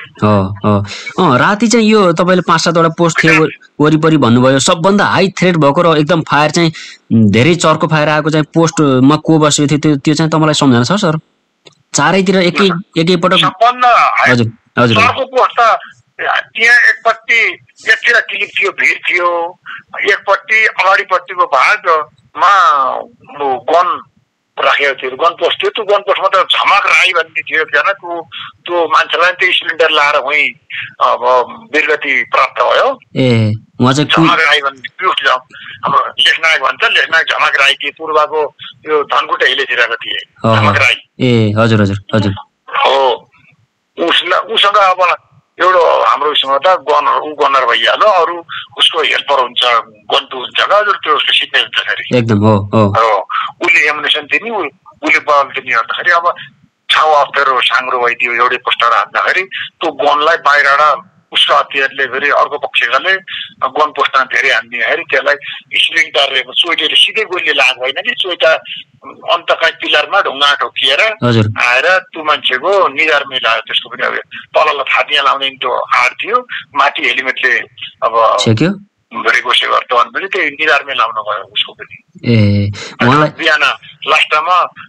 राति चाहिँ यो तपाईँले पाँच सातवटा पोस्ट थियो वरिपरि भन्नुभयो, सबभन्दा हाई थ्रेट भएको र एकदम फायर चाहिँ धेरै चर्को फायर आएको चाहिँ पोस्टमा को बसेको थियो त्यो त्यो चाहिँ तपाईँलाई सम्झना छ सर? चारैतिर एकै एकैपटक? हजुर हजुर, चर्को पोस्ट त त्यहाँ एकपट्टि एकतिर क्लिप थियो, भिड थियो, एकपट्टि अगाडिपट्टिको भागमा गन राखेको थियो, गन पोस्ट थियो। त्यो गन पोस्टमा त झमक राई भन्ने थियो एकजना, त्यो त्यो मान्छेलाई त्यो सिलिन्डर लाएर उहीँ अब वीरगति प्राप्त भयो। ए उहाँ चाहिँ झमक राई भन्ने पिउठ हाम्रो लेखनायक भन्छ, लेखनायक झमक राई थिए, पूर्वको यो धनकुटे हिलेतिरको थिए झमक राई। ए हजुर हजुर हजुर, हो उसलाई उसँग अब एउटा हाम्रो उसँग त गनर ऊ गनर भइहाल्यो, अरू उसको हेल्पर हुन्छ, गन्तु हुन्छ हजुर, त्यो उसको सिक्ने हुन्छ फेरि एकदम। हो हो, उसले एम्युनिसन दिने, उसले बल दिने गर्दाखेरि अब छाउ अप्ठ्यारो साङ्ग्रो भइदियो एउटै पोस्टर हान्दाखेरि त्यो गनलाई बाहिरबाट उसको हतियारले फेरि अर्को पक्षले गन पोस्टमा धेरै हानिदिँदाखेरि त्यसलाई स्प्रिङ टारेको चोइटेले सिधै गोलीले लागेको होइन कि, चोइटा अन्तका पिलरमा ढुङ्गा ठोकिएर आएर त्यो मान्छेको निधारमै लाग्यो। त्यसको पनि अब तललाई थातिया लाउँदैन त्यो आड थियो, माथि हेलिमेटले अब रिकोसे गर्छ भने त्यही निधारमै लाउनु गयो उसको पनि। ए बिहान लास्टमा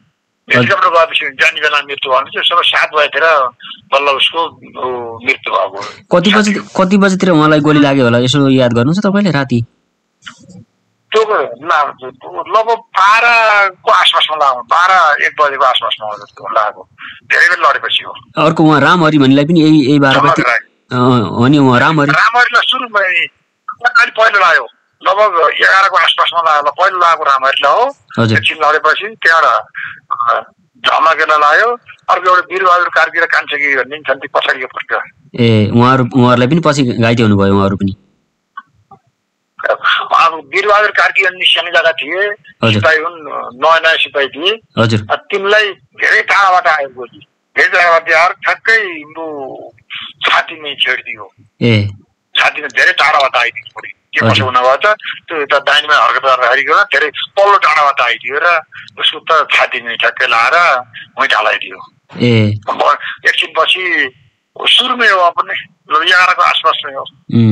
हेलिकप्टर गएपछि जाने बेला मृत्यु भयो भने सबै सात बजेतिर बल्ल उसको मृत्यु भएको। कति बजे कति बजेतिर उहाँलाई गोली लाग्यो होला यसो याद गर्नुहुन्छ तपाईँले राति? त्यो लगभग बाह्रको आसपासमा लाग्यो, बाह्र एक बजेको आसपासमा लाग्यो, धेरै बेर लडेपछि हो। अर्को उहाँ रामहरि भन्नेलाई पनि यही यही बाह्र बजे हो नि? उहाँ रामहरि रामहरिलाई सुरुमा अलि पहिलो लाग्यो, लगभग एघारको आसपासमा लाग्यो, पहिलो लागेको रामहरिलाई हो। एकछिन लडेपछि त्यहाँबाट झमकेलाई लाग्यो, अर्को एउटा वीरबहादुर कार्की र कान्छकी भन्ने छन् ती पछाडिको पट्टि। ए उहाँहरू उहाँहरूलाई पनि पछि घाइते हुनुभयो उहाँहरू पनि? अब वीरबहादुर कार्की अन्य सानो जग्गा थिए, सिपाही हुन्, नयाँ नयाँ सिपाही थिए। हजुर। तिमीलाई धेरै टाढाबाट आयो गोली, धेरै टाढाबाट आएर ठ्याक्कै छातीमै छेडिदियो। ए छातीमा धेरै टाढाबाट आइदियो गोली। के कसो हुनुभयो त त्यो यता दाहिनेमा हर्कत गर्दाखेरि धेरै पल्लो टाढाबाट आइदियो र उसको त छातीमै ठ्याक्कै लाएर वहीँ ढालाइदियो। ए एकछिन पछि सुरुमै हो पनि एघारको आसपासमै हो।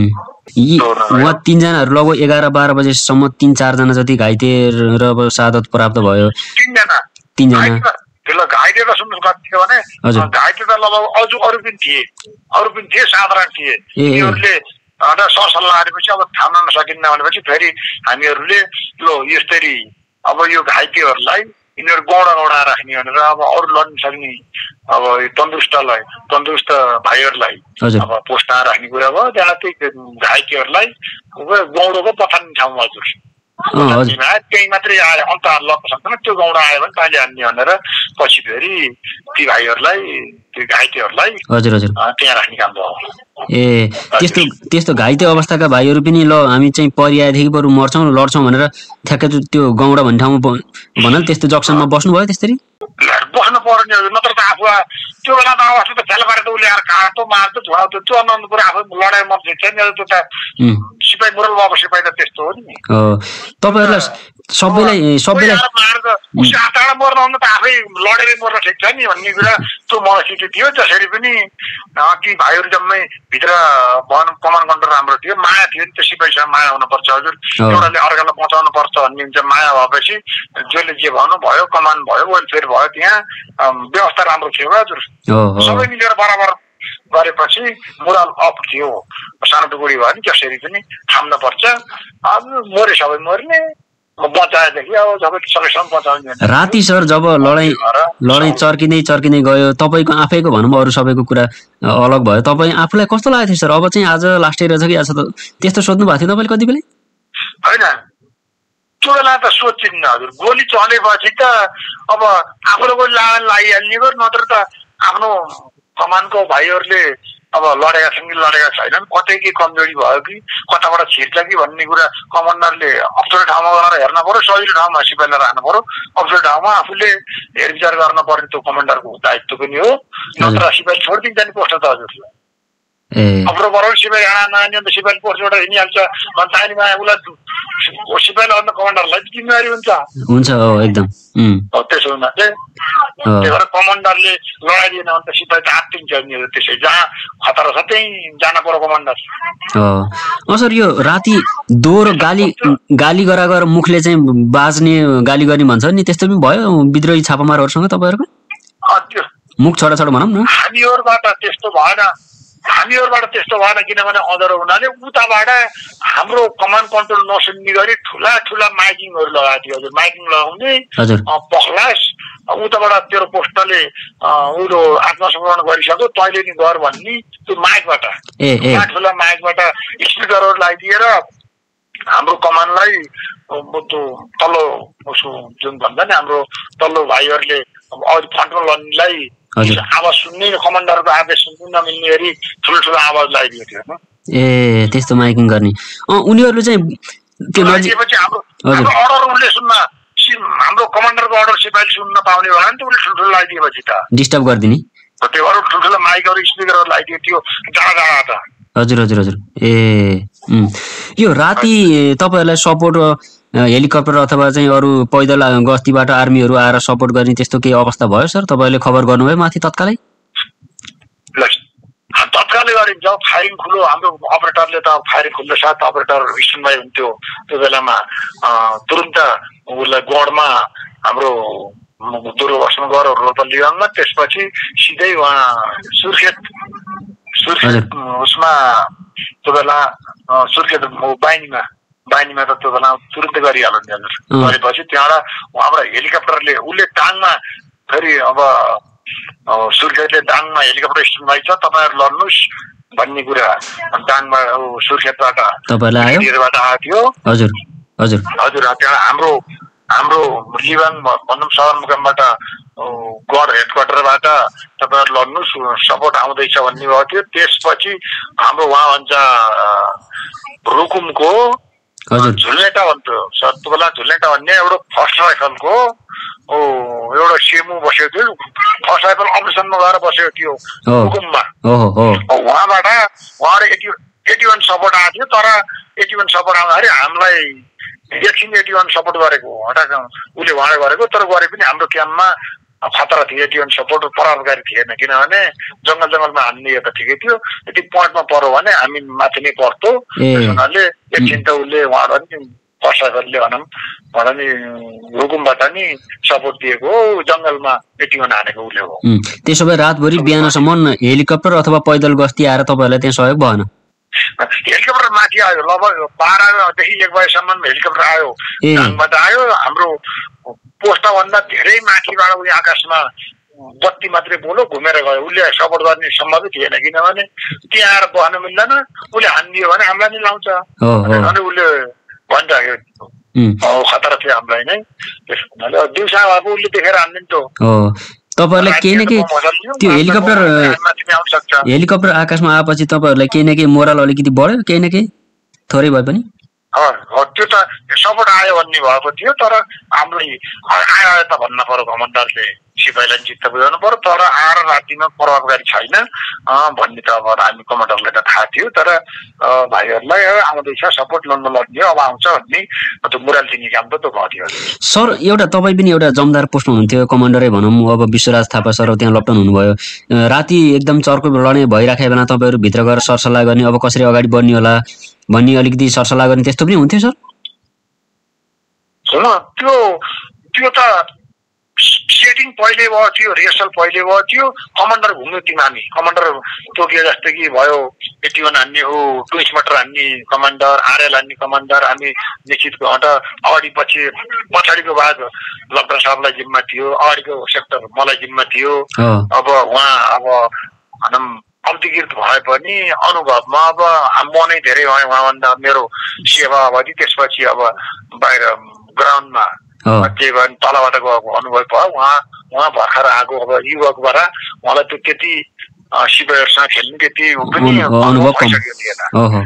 उहाँ तिनजनाहरू लगभग एघार बाह्र बजेसम्म तिन चारजना जति घाइते र सादत प्राप्त भयो। तिनजना तिनजना त्यसलाई घाइते त सुन्नु कति थियो भने घाइते त लगभग अझ अरू पनि थिए, अरू पनि थिए, साधारण थिए। तिनीहरूले सरसल्लाह गरेपछि अब थाम्न नसकिन्न भनेपछि फेरि हामीहरूले ल यसरी अब यो घाइतेहरूलाई यिनीहरू गौडा गौडा राख्ने भनेर अब अरू लड्न सक्ने अब तन्दुरुस्तलाई तन्दुरुस्त भाइहरूलाई अब पोस्टमा राख्ने कुरा भयो। त्यहाँ त्यही घाइतेहरूलाई गौडोको पथानी ठाउँमा हजुर त्यही मात्रै आयो, अन्तहार लग्न सक्दैन, त्यो गौडा आयो भने पाइले हान्ने भनेर पछि फेरि ती भाइहरूलाई त्यो घाइतेहरूलाई हजुर हजुर त्यहाँ राख्ने काम भयो। ए त्यस्तो त्यस्तो घाइते अवस्थाका भाइहरू पनि ल हामी चाहिँ परिआएदेखि बरु मर्छौँ लड्छौँ भनेर ठ्याक्कै त्यो गौडा भन्ने ठाउँमा भनौँ त्यस्तो जक्सनमा बस्नुभयो त्यसरी? बस्नु पर्ने नत्र त आफू त्यो बेला त अवस्था त फेला पारेर उसले काट्यो मार्यो झुडाउँथ्यो, त्यो अन्त पुरा आफू लडाइ मर्छ नि। त्यो त सिपाही मुरल भएको सिपाही त त्यस्तो हो नि। तपाईँहरूलाई सबैलाई सबैलाई उसले आटाडा मर्न आउनु त आफै लडेरै मर्न ठिक छ नि भन्ने कुरा त्यो मनस्थिति थियो। त्यसरी पनि ती भाइहरू जम्मै भित्र भन कमान कन्ट्रोल राम्रो थियो, माया थियो नि, त्यो सिपाहीसँग माया हुनुपर्छ हजुर, एउटाले अर्कालाई बचाउनु पर्छ भन्ने हुन्छ। माया भएपछि जसले जे भन्नु भयो, कमान भयो, वेलफेयर भयो, त्यहाँ व्यवस्था राम्रो थियो हजुर। सबै मिलेर बराबर गरेपछि मोरल अप थियो। सानो टुकुडी भयो नि त्यसरी पनि थाम्न पर्छ। अब मरे सबै मर्ने, बचाएदेखि अब सबै सकेसम्म बचाउने। राति सर जब लडाइँ लडाइँ चर्किँदै चर्किँदै गयो तपाईँको आफैको भनौँ अरू सबैको कुरा अलग भयो, तपाईँ आफूलाई कस्तो लागेको थियो सर? अब चाहिँ आज लास्टै रहेछ कि आज त त्यस्तो सोध्नु भएको थियो तपाईँले कति बेला? होइन त्यो बेला त सोचिन्न हजुर, गोली चलेपछि त अब आफूले गोली लाग लागिहाल्ने गयो, नत्र त आफ्नो कमानको भाइहरूले अब लडेका छन् कि लडेका छैनन्, कतै के कमजोरी भयो कि कताबाट छिर्छ कि भन्ने कुरा कमान्डरले अप्ठ्यारो ठाउँमा गएर हेर्न पर्यो, सजिलो ठाउँमा सिपाहीलाई राख्नु पर्यो। अप्ठ्यारो ठाउँमा आफूले हेरविचार गर्न पर्ने त्यो कमान्डरको दायित्व पनि हो, नत्र सिपाही छोडिदिन्छ नि पोस्ट त हजुर। अप्ठ्यारो पऱ्यो सिपाही आँडा नआने अन्त सिपाही पोस्टबाट हिँडिहाल्छ, दाहिनेमा उसलाई सिपाहीलाई अन्त कमान्डरलाई जिम्मेवारी हुन्छ हुन्छ एकदम। त्यसो हुँदा चाहिँ त्यही भएर कमान्डरले लडाइदिएन भने त सिपाही त आत्तिन्छ नि। त्यसै जहाँ खतरा छ त्यहीँ जान पर्यो कमान्डर। अँ सर यो राति दोहोरो गाली गाली गरा गएर मुखले चाहिँ बाज्ने गाली गर्ने भन्छ नि, त्यस्तो पनि भयो विद्रोही छापामारहरूसँग तपाईँहरूको? मुख छोडा छोडा भनौँ न। हामीहरूबाट त्यस्तो भएन, हामीहरूबाट त्यस्तो भएन किनभने अँधरो हुनाले उताबाट हाम्रो कमान्ड कन्ट्रोल नसुन्ने गरी ठुला ठुला माइकिङहरू लगाएको थियो हजुर। माइकिङ लगाउने पखलास उताबाट तेरो पोस्टले उयो आत्मसमर्पण गरिसक्यो तैँले नि गर भन्ने त्यो माइकबाट ठुला माइकबाट स्पिकरहरू लगाइदिएर हाम्रो कमानलाई त्यो तल्लो उसको जुन भन्छ नि हाम्रो तल्लो भाइहरूले अरू फ्रन्टमा लड्नेलाई आवाज सुन्ने कमान्डरको आदेश सुन्नु नमिल्ने गरी ठुल्ठुलो आवाज लगाइदिएको थियो होइन। ए त्यस्तो माइकिङ गर्ने उनीहरूले चाहिँ त्यो लगाइदिएपछि हाम्रो अर्डर उसले सुन्न, हाम्रो कमान्डरको अर्डर सिपाहीले सुन्न पाउने भयो नि त उसले ठुल्ठुलो लगाइदिएपछि त डिस्टर्ब गरिदिने त्यो अरू ठुल्ठुलो माइकहरू स्पिकरहरू लगाइदिएको थियो जाँडा जाँडा त। हजुर हजुर हजुर। ए यो राति तपाईँहरूलाई सपोर्ट हेलिकप्टर अथवा चाहिँ अरू पैदल गस्तीबाट आर्मीहरू आएर सपोर्ट गर्ने त्यस्तो केही अवस्था भयो सर? तपाईँहरूले खबर गर्नुभयो माथि तत्कालै? तत्कालै गरिन्छ फायरिङ खुलो, हाम्रो अपरेटरले त फायरिङ खुल्दा साथ अपरेटर स्ट्यान्ड बाई हुन्थ्यो त्यो बेलामा, तुरुन्त उसलाई गढमा हाम्रो दूरदर्शन गएर रोल्पा लिवाङमा, त्यसपछि सिधै उहाँ सुर्खेत सुर्खेत उसमा त्यो बेला सुर्खेत बाइनीमा बाइनीमा त त्यो बेला तुरुन्तै गरिहाल्यो नि हजुर। गरेपछि त्यहाँबाट उहाँबाट हेलिकप्टरले उसले टाङमा फेरि अब सुर्खेतले दाङमा हेलिकप्टर स्ट्यान्ड बाई छ, तपाईँहरू लड्नुहोस् भन्ने कुरा दाङमा सुर्खेतबाट तपाईँहरूबाट आएको थियो। हजुर हजुर हजुर त्यहाँ हाम्रो हाम्रो लिवाङ भनौँ सदरमुकामबाट गढ हेडक्वार्टरबाट तपाईँहरू लड्नुहोस् सपोर्ट आउँदैछ भन्ने भएको थियो। त्यसपछि हाम्रो उहाँ भन्छ रुकुमको झुलेटा भन्थ्यो सर, त्यो बेला झुलेटा भन्ने एउटा फर्स्ट राइफलको एउटा सेमु बसेको थियो, फर्स्ट राइफल अपरेसनमा गएर बसेको थियो रुकुममा। उहाँबाट उहाँबाट एटी एटी वान सपोर्ट आएको थियो, तर एटी वान सपोर्ट आउँदाखेरि हामीलाई एकछिन एटी वान सपोर्ट गरेको हठात उसले उहाँले गरेको, तर गरे पनि हाम्रो क्याम्पमा खतरा थियो। एटी वान सपोर्ट प्रभावकारी थिएन, किनभने जङ्गल जङ्गलमा हान्ने त ठिकै थियो, यदि पोइन्टमा पऱ्यो भने हामी माथि नै पर्थ्यो। त्यस हुनाले एकछिन त उसले उहाँबाट नि फर्स्ट राइफलले भनौँ भन नि हुकुमबाट नि सपोर्ट दिएको हो, जङ्गलमा एटी वान हानेको उसले हो। त्यसो भए रातभरि बिहानसम्म हेलिकप्टर अथवा पैदल गस्ती आएर तपाईँहरूलाई त्यहाँ सहयोग भएन? हेलिकप्टर माथि आयो, लगभग बाह्रदेखि एक बजेसम्म हेलिकप्टर आयो, दाङबाट आयो। हाम्रो पोस्टभन्दा धेरै माथिबाट उयो आकाशमा बत्ती मात्रै बोलो घुमेर गयो, उसले सपोर्ट गर्ने सम्भवै थिएन, किनभने त्यहाँ आएर बस्न मिल्दैन, उसले हानिदियो भने हामीलाई नि लाउँछ अनि उसले भनिराख्यो खतरा थियो हामीलाई नै। त्यस हुनाले दिउँसो भएको उसले देखेर हान्ने नि त। तपाईँहरूलाई केही न केही त्यो हेलिकप्टर हेलिकप्टर आकाशमा आएपछि तपाईँहरूलाई केही न केही मोरल अलिकति बढ्यो, केही न केही थोरै भए पनि? त्यो त सपोर्ट आयो भन्ने भएको थियो, तर हाम्रो आयो त भन्न पर्यो, कमान्डरले सिपाहीलाई जित्त बुझाउनु पर्यो, तर आएर रातिमा प्रभावकारी छैन भन्ने त अब हामी कमान्डरलाई त थाहा थियो। तर भाइहरूलाई आउँदैछ सपोर्ट लड्नु लड्ने अब आउँछ भन्ने त्यो मोरल दिने काम त त्यो भएको थियो। सर एउटा तपाईँ पनि एउटा जमदार पोस्टमा हुनुहुन्थ्यो, कमान्डरै भनौँ, अब विश्वराज थापा सर त्यहाँ लप्टन हुनुभयो। राति एकदम चर्को लड्ने भइराखेको बेला तपाईँहरू भित्र गएर सरसल्लाह गर्ने, अब कसरी अगाडि बढ्ने होला भन्ने अलिकति सरसल्लाह गर्ने त्यस्तो पनि हुन्थ्यो सर? सुन त्यो त्यो त सेटिङ पहिले भयो थियो, रिहर्सल पहिले भयो थियो, कमान्डर घुम्यो तिमी हामी कमान्डर तोकियो जस्तै कि भयो एटी वान हान्ने हो, ट्विन्स मटर हान्ने कमान्डर, आरएल हान्ने कमान्डर, हामी निश्चित अगाडि पछि पछाडिको भाग लक्डर साहबलाई जिम्मा थियो, अगाडिको सेक्टर मलाई जिम्मा थियो। अब उहाँ अब भनौँ अल्पीकृत भए पनि अनुभवमा अब म नै धेरै भएँ उहाँभन्दा, मेरो सेवा अवधि त्यसपछि अब बाहिर ग्राउन्डमा के भने तलबाट गएको अनुभव भयो। उहाँ उहाँ भर्खर आएको अब युवकबाट उहाँलाई त्यो त्यति सिपाहीहरूसँग खेल्ने त्यति पनि अनुभव भइसकेको थिएन।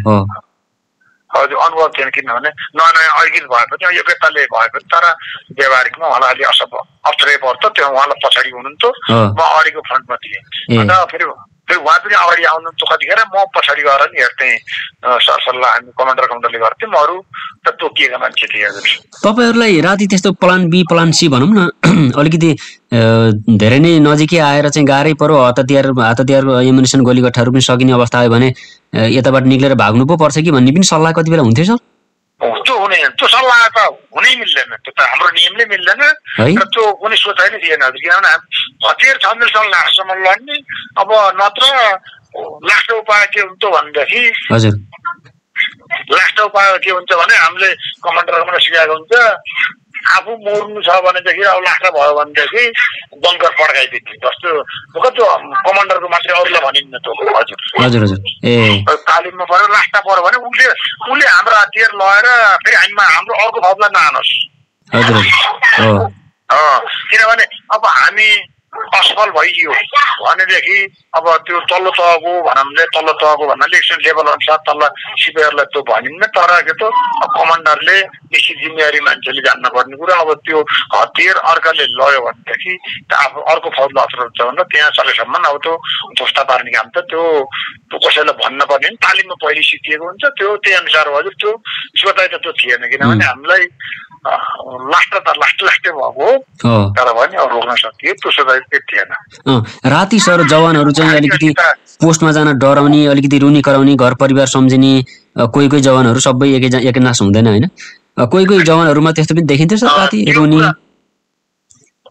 हजुर अनुभव थिएन, किनभने नयाँ नयाँ अलिकति भए पनि योग्यताले भए पनि, तर व्यवहारिकमा उहाँलाई अलि असर अप्ठ्यारै पर्थ्यो। त्यो उहाँलाई पछाडि हुनुहुन्थ्यो, म अगाडिको फ्रन्टमा थिएँ। अन्त फेरि फेरि उहाँ पनि अगाडि आउनु कतिखेर म पछाडि गएर नि हेर्थेँ, सरसल्लाह हामी कमान्डर कमान्डरले गर्थ्यौँ, अरू त तोकिएका मान्छे थिए। हजुर तपाईँहरूलाई राति त्यस्तो प्लान बी प्लान सी भनौँ न अलिकति धेरै नै नजिकै आएर चाहिँ गाह्रै पऱ्यो, हततियार हततियार एमुनिसन गोलीगट्ठाहरू पनि सकिने अवस्था आयो भने यताबाट निक्लेर भाग्नु पो पर्छ कि भन्ने पनि सल्लाह कति बेला हुन्थ्यो सर? त्यो हुने त्यो सल्लाह त हुनै मिल्दैन, त्यो त हाम्रो नियमले मिल्दैन, र त्यो कुनै सोचाइ नै थिएन। किनभने हतियार छ मिलसँग लास्टसम्म लड्ने, अब नत्र लास्ट उपाय के हुन्छ भनेदेखि हजुर लास्ट उपाय के हुन्छ भने हामीले कमान्डरबाट सिकाएको हुन्छ, आफू मर्नु छ भनेदेखि अब लास्ट भयो भनेदेखि बङ्कर पड्काइदिने जस्तो त्यो कमान्डरको मात्रै अरूलाई भनिन्न त्यो। हजुर हजुर हजुर ए तालिममा पऱ्यो लास्टमा पऱ्यो भने उसले उसले हाम्रो हतियार लगाएर फेरि हामीमा हाम्रो अर्को भावलाई नहानोस्। हजुर किनभने अब हामी असफल भइयो भनेदेखि अब त्यो तल्लो तहको भनौँले तल्लो तहको भन्नाले एकछिन लेभल अनुसार तल्लो सिपाहीहरूलाई त्यो भनिन्न, तर के त कमान्डरले निश्चित जिम्मेवारी मान्छेले जान्नुपर्ने कुरा। अब त्यो हतियार अर्काले लयो भनेदेखि आफ्नो अर्को फौजलाई असर हुन्छ भने त्यहाँ सकेसम्म अब त्यो ध्वस्ता पार्ने काम त त्यो त्यो कसैलाई भन्न पर्ने तालिममा पहिले सिकिएको हुन्छ, त्यो त्यही अनुसार हजुर त्यो सोचाइ त त्यो थिएन। किनभने हामीलाई लास्ट त लास्ट लास्टै भएको हो, तर पनि अब रोक्न सकियो, त्यो सोचाइ थिएन। राति सर जवानहरू चाहिँ अलिकति पोस्टमा जान डराउने, अलिकति रुनी कराउने, घर परिवार सम्झिने, कोही कोही जवानहरू सबै एकै एकनास हुँदैन होइन, कोही कोही जवानहरूमा त्यस्तो पनि देखिन्थ्यो सर राति रुनी?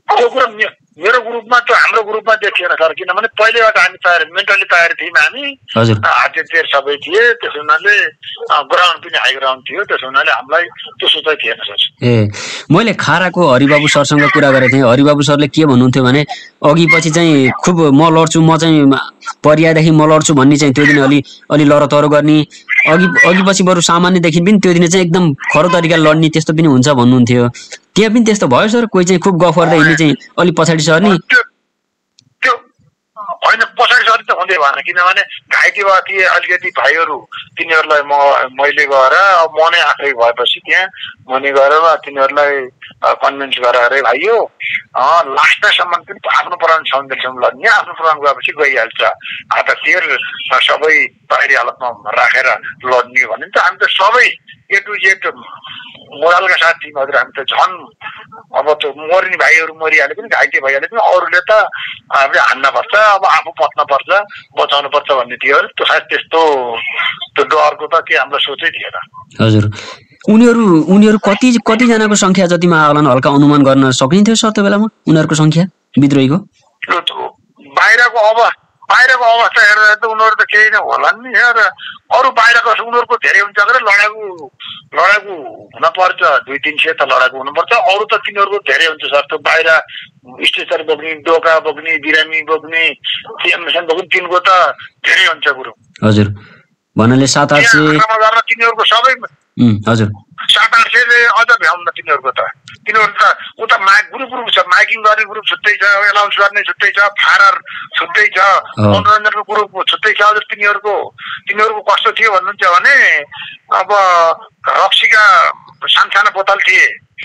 त्यो कुरा मेरो ग्रुपमा त्यो हाम्रो ग्रुपमा देखिएन सर, किनभने पहिलेबाट हामी तयार मेन्टली तयार थियौँ हामी, आदित्य सबै थिए, त्यस हुनाले ग्राउन्ड पनि हाई ग्राउन्ड थियो, त्यस हुनाले हामीलाई त्यो सोचाइ थिएन सर। ए मैले खाराको हरिबाबु सरसँग कुरा गरेको थिएँ। हरिबाबु सरले के भन्नुहुन्थ्यो भने अघि पछि चाहिँ खुब म लड्छु, म चाहिँ परियादेखि म लड्छु भन्ने चाहिँ त्यो दिन अलि अलि लरतरो गर्ने, अघि अघि पछि बरु सामान्यदेखि पनि त्यो दिन चाहिँ एकदम खरो तरिकाले लड्ने त्यस्तो पनि हुन्छ भन्नुहुन्थ्यो। त्यहाँ पनि त्यस्तो भयो सर? कोही चाहिँ खुब गफ गर्दा हिँड्ने चाहिँ अलि पछाडि सर्ने? त्यो होइन, पछाडि सर्ने त हुँदै भएन, किनभने घाइते भए थिए अलिकति भाइहरू, तिनीहरूलाई म मैले गएर अब म नै आफै भएपछि त्यहाँ मैले गएर तिनीहरूलाई कन्भिन्स गरेर भाइ यो लास्टसम्म पनि आफ्नो प्राण सौन्दर्यसम्म लड्ने, आफ्नो प्राण गएपछि गइहाल्छ, आता तेर सबै तयारी हालतमा राखेर लड्ने भने त हामी त सबै ए टु जेड मोरलका साथ टिमहरू हामी त झन् अब त्यो मर्ने भाइहरू मरिहाले पनि घाइते भइहाले पनि अरूले त हामीले हान्न पर्छ, अब आफू पत्न पर्छ, बचाउनु पर्छ भन्ने थियो। त्यो सायद त्यस्तो त्यो डरको त के हामीलाई सोचै थिएन। हजुर, उनीहरू उनीहरू कति कतिजनाको सङ्ख्या जतिमा होला हल्का अनुमान गर्न सकिन्थ्यो सर त्यो बेलामा उनीहरूको सङ्ख्या विद्रोहीको? बाहिरको अब बाहिरको अवस्था हेर्दा त उनीहरू त केही नै होला नि, अरू बाहिरको उनीहरूको धेरै हुन्छ अरे लडाकु लडाकु हुन पर्छ, दुई तिन सय त लडाकु हुनुपर्छ, अरू त तिनीहरूको धेरै हुन्छ सर। त्यो बाहिर स्टेसर बोक्ने, डोका बोक्ने, बिरामी बोक्ने, एम्बुलेन्स बोक्ने, तिनको त धेरै हुन्छ कुरो। हजुर, भन्नाले सात आठ सय तिनीहरूको सबै हजुर सात आठ सयले अझ भ्याउन्न तिनीहरूको त। तिनीहरू त उता मा ग्रुप ग्रुप छ, माइकिङ गर्ने ग्रुप छुट्टै छ, एलाउन्स गर्ने छुट्टै छ, फारर छुट्टै छ, मनोरञ्जनको ग्रुप छुट्टै छ। हजुर, तिनीहरूको तिनीहरूको कस्तो थियो भन्नुहुन्छ भने अब रक्सीका सानसानो बोतल थिए,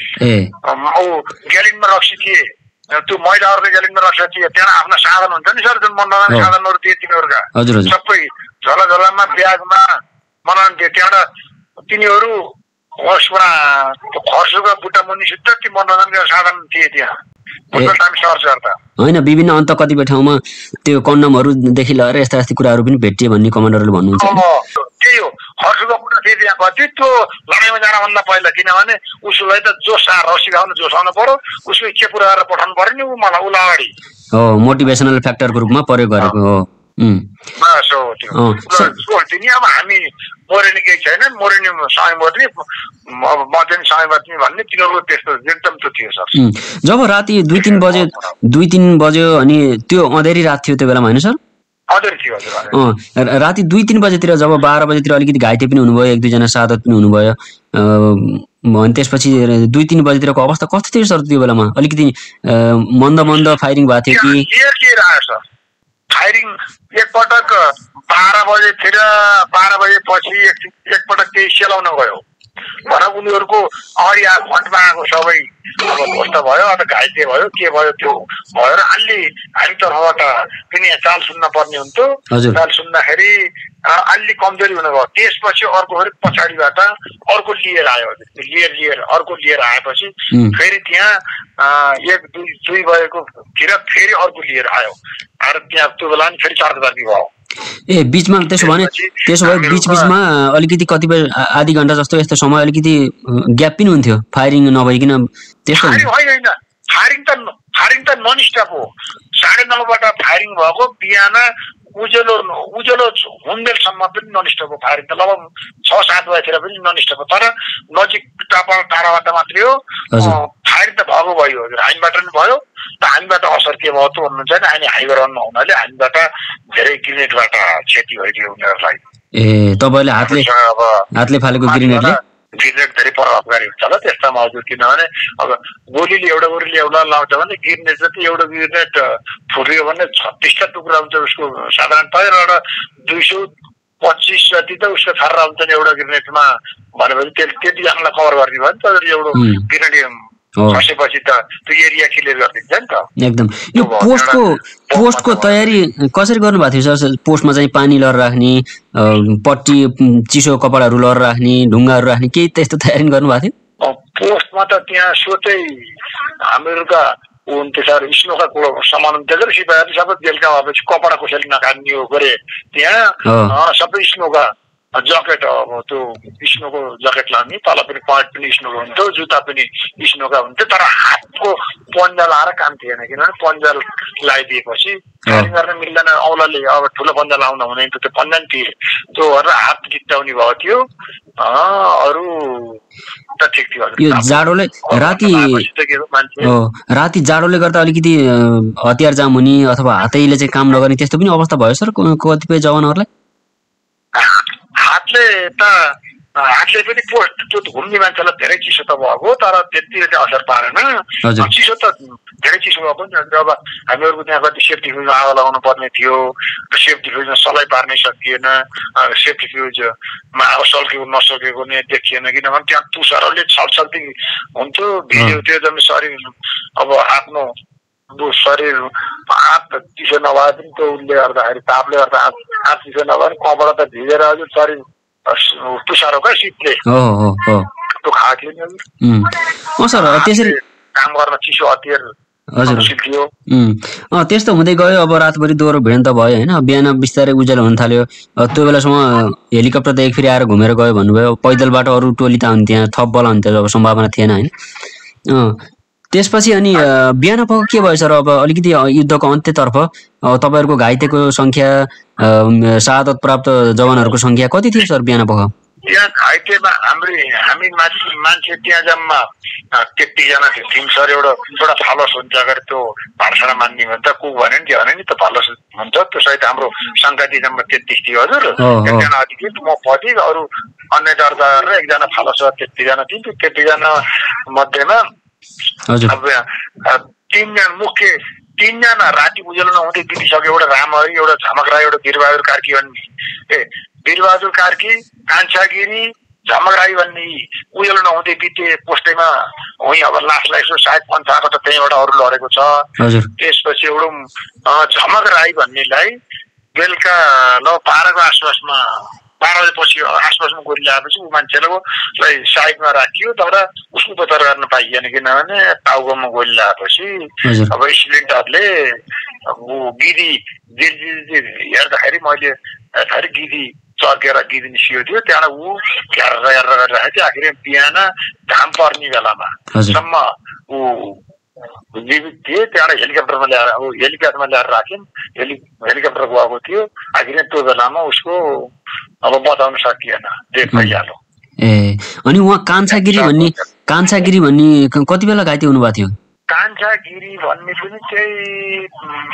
ग्यालिनमा रक्सी थिए, त्यो महिलाहरूले ग्यालिनमा रक्सी थिए, त्यहाँ आफ्ना साधन हुन्छ नि सर, जुन मनोरञ्जन साधनहरू थिए तिनीहरूका सबै झोला झोलामा ब्यागमा मनोरञ्जन थिए। त्यहाँबाट तिनीहरू उसमा खर्सुका बुट्टा मुनि सिद्ध ती मनोरञ्जनका साधन थिए त्यहाँ सर्च गर्दा। होइन, विभिन्न अन्त कतिपय ठाउँमा त्यो कन्डमहरूदेखि लिएर यस्ता यस्ता कुराहरू पनि भेटिए भन्ने कमान्डरले भन्नुहुन्छ। त्यही हो, खर्सुका बुट्टा थिए त्यहाँ कति, त्यो लडाइँमा जानभन्दा पहिला, किनभने उसलाई त जोस रक्सी खाउनु जोसाउनु पर्यो, उसले के पुरा गरेर पठाउनु पर्यो नि, ऊ मलाई उसलाई अगाडि हो मोटिभेसनल फ्याक्टरको रूपमा प्रयोग गरेको हो। बस हो त्यो नि। अब हामी मरेनी केही छैन, मरेनी सँगै मर्ने, म चाहिँ सँगै बच्ने भन्ने तिनीहरूको त्यस्तो एकदम त्यो थियो सर। जब राति दुई तिन बजे दुई तिन बज्यो अनि त्यो अँधेरी रात थियो त्यो बेलामा होइन सर? अँधेरी थियो हजुर। राति दुई तिन बजेतिर जब बाह्र बजेतिर अलिकति घाइते पनि हुनुभयो, एक दुईजना सादत पनि हुनुभयो, अनि त्यसपछि दुई तिन बजेतिरको अवस्था कस्तो थियो सर त्यो बेलामा? अलिकति मन्द मन्द फायरिङ भएको थियो कि? फायरिङ एकपटक बाह्र बजेतिर बाह्र बजेपछि एकपटक केही सेलाउन गयो भन, उनीहरूको अगाडि फन्टमा आएको सबै अब ध्वस्त भयो, अन्त घाइते भयो, के भयो त्यो भयो र अलि हामी तर्फबाट पनि चाल सुन्न पर्ने हुन्थ्यो। चाल सुन्दाखेरि अलि कमजोरी हुन गयो। त्यसपछि अर्को फेरि पछाडिबाट अर्को लिएर आयो, लिएर लिएर अर्को लिएर आएपछि फेरि त्यहाँ एक दुई दुई बजेकोतिर फेरि अर्को लिएर आयो, आएर त्यहाँ त्यो बेला पनि फेरि चारदार्की भयो। ए बिचमा त्यसो भने त्यसो भए बिच बिचमा अलिकति कतिपय आधी घन्टा जस्तो यस्तो समय अलिकति ग्याप पनि हुन्थ्यो फायरिङ नभइकन त्यस्तो? होइन, फायरिङ त फायरिङ त नन स्टप हो। साढे नौबाट फायरिङ भएको, बिहान उज्यालो उज्यालो हुन्जेलसम्म पनि नन स्टप हो फायरिङ त। लगभग छ सात बजेतिर पनि नन स्टप हो, तर नजिक टापा टाढाबाट मात्रै हो फायरिङ त भएको भयो। हजुर, हामीबाट पनि भयो। त हामीबाट असर के भयो त भन्नुहुन्छ भने हामी हाई ग्राउन्डमा हुनाले हामीबाट धेरै ग्रेनेडबाट क्षति भइदियो उनीहरूलाई। ए तपाईँले हातले हातले फालेको ग्रेनेडले ग्रेनेड धेरै प्रभावकारी हुन्छ होला त्यस्तामा हजुर, किनभने अब गोलीले एउटा गोलीले एउटा लाउँछ भने ग्रेनेड जति एउटा ग्रेनेड फुट्यो भने छत्तिसटा टुक्रा हुन्छ उसको साधारणतया, एउटा दुई सौ पच्चिस जति त उसको थारा हुन्छ नि एउटा ग्रेनेडमा भनेपछि त्यतिजनालाई कभर गर्ने भयो नि त। एउटा ग्रेनेड खसेपछि त त्यो एरिया क्लियर गरिदिन्छ नि त एकदम। यो पोस्टको पोस्टको तयारी कसरी गर्नु भएको थियो सर? पोस्टमा चाहिँ पानी लएर राख्ने, पट्टी चिसो कपडाहरू लएर राख्ने, ढुङ्गाहरू राख्ने, केही त्यस्तो तयारी गर्नु भएको थियो? पोस्टमा त त्यहाँ सोचै हामीहरूका त्यसरी स्नोका सामान हुन्थ्यो कि सिपाहीहरू सबै बेलुका भएपछि कपडा कसैले नकाट्ने हो गरे, त्यहाँ सबै स्नोका ज्याकेट अब त्यो स्नोको ज्याकेट लाउने, तल पनि पइन्ट पनि स्नोको हुन्थ्यो, जुत्ता पनि स्नोका हुन्थ्यो, तर हातको पन्जा लाएर काम थिएन। किनभने पन्जा लगाइदिएपछि खाली गर्न मिल्दैन, औलाले अब ठुलो पन्जा लाउन हुँदैन, त्यो पन्जा नि थिए, त्यो गरेर हात गिट्टाउने भएको थियो। अरू त ठिक थियो। यो जाडोले राति राति जाडोले गर्दा अलिकति हतियार जाम हुने अथवा हातैले चाहिँ काम नगर्ने त्यस्तो पनि अवस्था भयो सर कतिपय जवानहरूलाई? हातले त हातले पनि त्यो घुम्ने मान्छेलाई धेरै चिसो त भएको, तर त्यति असर पारेन। चिसो त धेरै चिसो भएको नि। अब हामीहरूको त्यहाँ कति सेफ्टी फ्युजमा आगो लगाउनु पर्ने थियो, सेफ्टी फ्युजमा सलाई पार्नै सकिएन, सेफ्टी फ्युजमा आगो सल्केको नसकेको नै देखिएन, किनभने त्यहाँ तुषारले छलछल्ती हुन्थ्यो, भिज्यो त्यो जम्मै शरीर। अब आफ्नो शरीर हात चिसो नभए पनि त्यो उसले गर्दाखेरि तापले गर्दा हात चिसो नभए पनि कपडा त भिजेर हजुर शरीर तुषारो क्या शीतले त्यो खाएको थियो नि सर। त्यसरी काम गर्न चिसो हतियार हजुर अँ त्यस्तो हुँदै गयो। अब रातभरि दोहोरो भिड त भयो होइन, बिहान बिस्तारै उज्यालो हुन थाल्यो। त्यो बेलासम्म हेलिकप्टर त एक फेरि आएर घुमेर गयो भन्नुभयो, पैदलबाट अरू टोली त हुन्थ्यो, थप बल हुन्थ्यो, अब सम्भावना थिएन होइन। त्यसपछि अनि बिहान पख के भयो सर? अब अलिकति युद्धको अन्त्यतर्फ तपाईँहरूको घाइतेको सङ्ख्या, शहादत प्राप्त जवानहरूको सङ्ख्या कति थियो सर बिहान पख? त्यहाँ घाइतेमा हाम्रो हामी मान्छे त्यहाँ जम्मा तेत्तिसजना थियो। टिम सर एउटा एउटा फालोस हुन्छ, अगर त्यो भाषामा मान्ने भन्छ को भने नि त्यो भने नि त फालोस हुन्छ, त्यो सहित हाम्रो सङ्काती जम्मा तेत्तिस थियो हजुर। एकजना अतिथि म पछि, अरू अन्य दर्ता गरेर एकजना फालोस तेत्तिसजना थियो। त्यो तेत्तिसजना मध्येमा तीनजना मुख्य तीनजना राति उज्यालो नहुँदै बितिसक्यो। एउटा रामहरी, एउटा झमक राई, एउटा वीरबहादुर कार्की भन्ने। ए वीरबहादुर कार्की, कान्छा गिरी, झमक राई भन्ने उज्यालो नहुँदै बिते पोस्टैमा वहीँ। अब लास्टलाई यसो सायद पञ्चाएको त त्यहीँबाट अरू लडेको छ। त्यसपछि एउटा झमक राई भन्नेलाई बेलुका ल बाह्रको आसपासमा बाह्र बजेपछि आसपासमा गोली लगाएपछि ऊ मान्छेलाई साइडमा राखियो, तर उसको उपचार गर्न पाइएन, किनभने टाउकोमा गोली लगाएपछि अब स्टुडेन्टहरूले गिरी हेर्दाखेरि मैले हेर्दाखेरि गिरी चर्केर गिरी निस्कियो थियो। त्यहाँबाट ऊ हेरेर हेरेर गरिरहेको थियो। आखिर बिहान घाम पर्ने बेलामा सम्म ऊ जीवित थिए। त्यहाँबाट हेलिकप्टरमा ल्याएर अब हेलिप्याडमा ल्याएर राख्यौँ, हेलि हेलिकप्टर गएको थियो। आखिर त्यो बेलामा उसको अब बचाउन सकिएन, डेथ भइहाल्यो। ए अनि उहाँ कान्छागिरी भन्ने कान्छागिरी भन्ने कति बेला घाइते हुनुभएको थियो? कान्छागिरी भन्ने पनि चाहिँ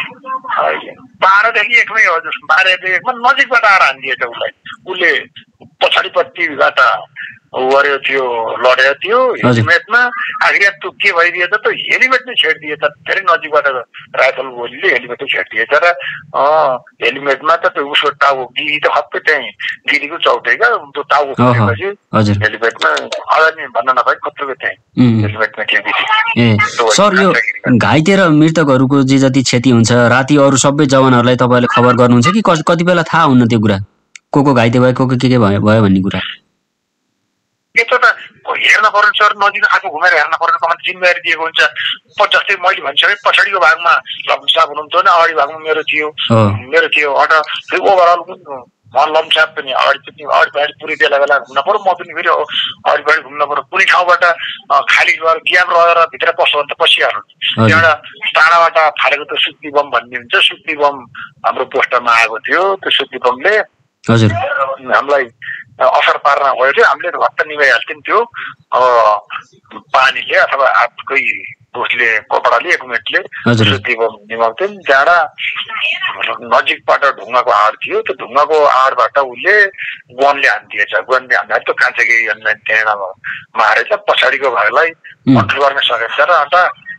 बाह्रदेखि एकमै हजुर, बाह्रदेखि एकमा नजिकबाट आएर हानिदिएछ उसलाई। उसले पछाडिपट्टिबाट गऱ्यो थियो, लडेको थियो हेलमेटमा। आखिर त्यो के भइदिएछ त हेलिमेट नै छेडिदिएछ, धेरै नजिकबाट राइफल गोलीले हेलिमेटै छेडिदिएछ। र हेलिमेटमा त त्यो उसको टाउको गिरी त खप्पै त्यहीँ गिरीको चौटै क्या, त्यो टाउको फुटेपछि हेलिमेटमा अझ नि भन्न नपाए खत्रुको त्यहीँ हेलिमेटमा थियो। सर यो घाइते र मृतकहरूको जे जति क्षति हुन्छ राति अरू सबै जवानहरूलाई तपाईँले खबर गर्नुहुन्छ कि कति बेला थाहा हुन्न त्यो कुरा, को को घाइते भयो, को को के के भयो भयो भन्ने कुरा? यस्तो त हेर्न पर्ने सर, नजिक आफू घुमेर हेर्न पर्ने, कमान्ड जिम्मेवारी दिएको हुन्छ। जस्तै मैले भनिसकेँ पछाडिको भागमा लम्साप हुनुहुन्थ्यो नि, अगाडि भागमा मेरो थियो मेरो थियो अट फेरि ओभरअल लम्साप पनि अगाडि पनि अगाडि पछाडि पुरै बेला बेला घुम्न पऱ्यो। म पनि फेरि अगाडि पछाडि घुम्न पऱ्यो। कुनै ठाउँबाट खाली गरेर ग्याप रहेर भित्र पस्यो भने त पसिहाल्नु। त्यहाँबाट टाढाबाट फालेको त सुत्ती बम भन्ने हुन्छ, सुत्ती बम हाम्रो पोस्टरमा आएको थियो। त्यो सुत्ती बमले हजुर हामीलाई असर पार्न गयो थियो। हामीले भत्त निभाइहाल्थ्यौँ त्यो पानीले अथवा हातकै उसले कपडाले एकुमेटले सुत्ती बम निभाउँथ्यौँ। त्यहाँबाट नजिकबाट ढुङ्गाको आड थियो, त्यो ढुङ्गाको आडबाट उसले गनले हानिदिएछ। गनले हान्दा त्यो कान्छागिरीलाई त्यहाँ मारेछ। पछाडिको भागलाई कन्ट्रोल गर्न सकेको छ र अन्त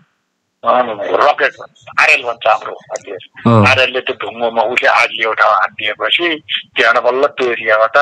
रकेट आरएल भन्छ हाम्रो हतियार, आरएलले त्यो ढुङ्गोमा उसले आगले एउटा हानिदिएपछि त्यहाँबाट बल्ल त्यो एरियाबाट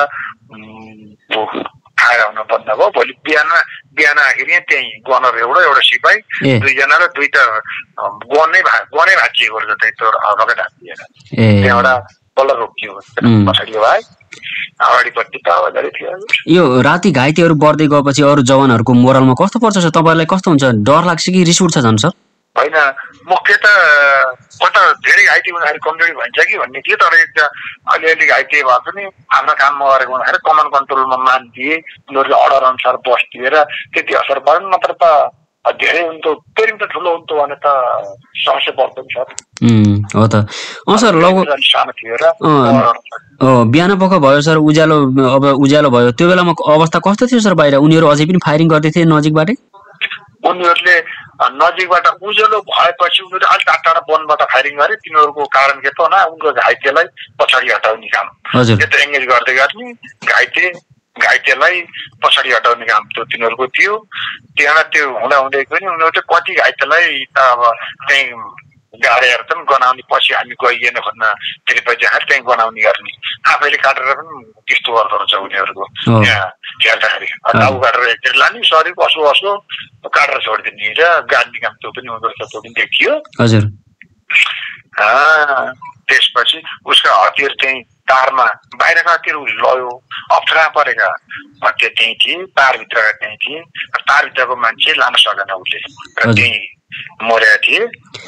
फायर हुन बन्द भयो। भोलि बिहान बिहान आखिर त्यहीँ गनर एउटा एउटा सिपाही दुईजना र दुईटा गनै भा गनै भाँचिएको रहेछ त्यही त्यो रकेट हानिदिएर। त्यहाँबाट बल्ल रोकियो पछाडिको भाइ, अगाडिपट्टि त आवाजहरू थियो। यो राति घाइतेहरू बढ्दै गएपछि अरू जवानहरूको मोरलमा कस्तो पर्छ सर? तपाईँहरूलाई कस्तो हुन्छ? डर लाग्छ कि रिस उठ्छ झन् सर? होइन मुख्य त कता धेरै घाइते हुँदाखेरि कमजोरी भइन्छ कि भन्ने थियो तर एक अलिअलि घाइते भए पनि आफ्नो काम नगरेको हुँदाखेरि कमान्ड कन्ट्रोलमा मान दिए उनीहरूले अर्डर अनुसार बस दिएर त्यति असर परेन नत्र त धेरै हुन्थ्यो फेरि त ठुलो हुन्थ्यो भने त समस्या पर्दैन सर हो त अँ सर लगभग सानो थियो र बिहान पख भयो सर उज्यालो अब उज्यालो भयो त्यो बेलामा अवस्था कस्तो थियो सर बाहिर उनीहरू अझै पनि फायरिङ गर्दै थिए नजिकबाटै उनीहरूले नजिकबाट उज्यालो भएपछि उनीहरूले अलिक टाढा टाढा वनबाट फायरिङ गरे तिनीहरूको कारण के त होला उनको घाइतेलाई पछाडि हटाउने काम यो त एङ्गेज गर्दै गर्ने घाइते घाइतेलाई पछाडि हटाउने काम त्यो तिनीहरूको थियो त्यहाँ त्यो हुँदा हुँदै पनि उनीहरूले कति घाइतेलाई त अब त्यहीँ गाडेर पनि गनाउने पछि हामी गइएन भन्न फेरि पछि त्यहीँ गनाउने गर्ने आफैले काटेर पनि त्यस्तो गर्दो रहेछ उनीहरूको त्यहाँ हेर्दाखेरि टाउ काटेर एकचोटि लाने शरीर असो असो काटेर छोडिदिने र गाड्ने काम त्यो पनि हुँदो रहेछ त्यो पनि देखियो हजुर त्यसपछि उसका हतियार चाहिँ तारमा बाहिरका हतियार लयो अप्ठ्यारा परेका हतियार त्यहीँ थिए तारभित्रका त्यहीँ थिए तारभित्रको मान्छे लान सकेन उसले र त्यहीँ मरेका थिए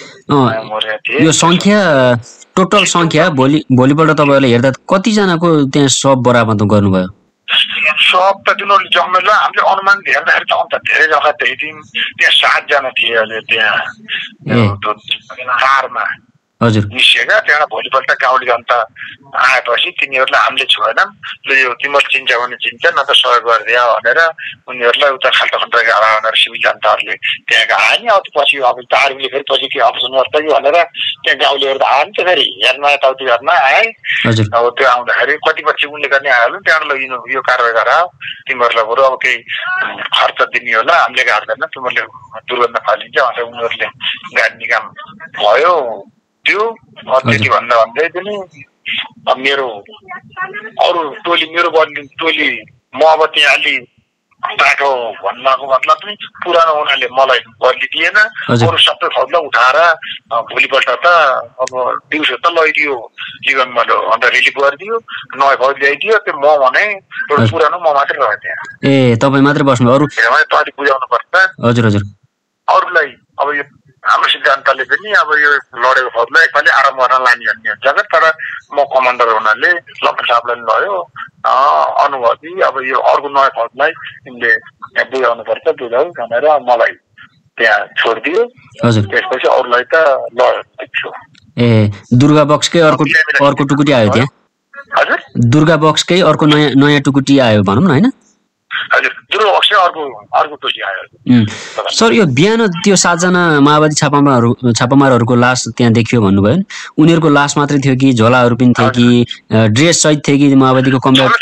मरेका थिए यो संख्या टोटल संख्या भोलि भोलिपल्ट तपाईँहरूले हेर्दा कतिजनाको त्यहाँ सब बरामद गर्नुभयो सब त तिनीहरूले जम्मेला हामीले अनुमान हेर्दाखेरि त अन्त धेरै जग्गा देखिदिउँ त्यहाँ सातजना थिए अहिले त्यहाँ तारमा हजुर निस्केका त्यहाँबाट भोलिपल्ट गाउँले जनता आएपछि तिनीहरूलाई हामीले छोडेनौँ ल यो तिमीहरू चिन्छ भने चिन्छ न त सहयोग गरिदिया भनेर उनीहरूलाई उता खाल्टा खन्टा गाडा भनेर सिभिल जनताहरूले त्यहाँको आयो नि अब पछि अब त आर्मीले फेरि पछि के अप्सन गर्छ कि भनेर त्यहाँ गाउँलेहरू त आयो नि त फेरि हेर्न यताउति गर्न आए अब त्यो आउँदाखेरि कति पछि उनले गर्ने आयो त्यहाँबाट ल यो कारवाही गर तिमीहरूलाई बरु अब केही खर्च दिने होला हामीले गाड्दैन तिमीहरूले दुर्गन्ध फालिन्छ भनेर उनीहरूले गाड्ने काम भयो त्यो त्यति भन्दा भन्दै पनि अब मेरो अरू टोली मेरो बदली टोली म अब त्यहाँ अलि बाटो भन्नको मतलब पनि पुरानो उनीहरूले मलाई बदली दिएन अरू सबै फौजलाई उठाएर भोलिपल्ट त अब दिउँसो त लैदियो जीवनमा अन्त रिलिफ गरिदियो नयाँ फौज ल्याइदियो त्यो म भने एउटा पुरानो म मात्रै रह्यो त्यहाँ ए तपाईँ मात्रै बस्नु अरू तैँले बुझाउनु पर्छ हजुर हजुर अरूलाई अब यो हाम्रो सिद्धान्तले पनि अब यो लडेको फौजलाई एकपालि आराम गर्न लाने भन्ने हुन्छ क्या तर म कमान्डर हुनाले लक्ष्मण साहबलाई लड्यो अनुभवी अब यो अर्को नयाँ फौजलाई यिनले बुझाउनु पर्छ बुझाउ भनेर मलाई त्यहाँ छोडिदियो त्यसपछि अरूलाई त लड्यो ए दुर्गा बक्सकै अर्को अर्को टुकुटी आयो त्यहाँ हजुर दुर्गा बक्सकै अर्को नयाँ नयाँ टुकुटी आयो भनौँ न होइन हजुर दुर्गा बक्सकै अर्को अर्को टुकुटी आयो सर यो बिहान त्यो सातजना माओवादी छापामारहरू छापामारहरूको लास त्यहाँ देखियो भन्नुभयो नि उनीहरूको लास मात्रै थियो कि झोलाहरू पनि थियो कि ड्रेस सहित थियो कि माओवादीको कम्ब्याट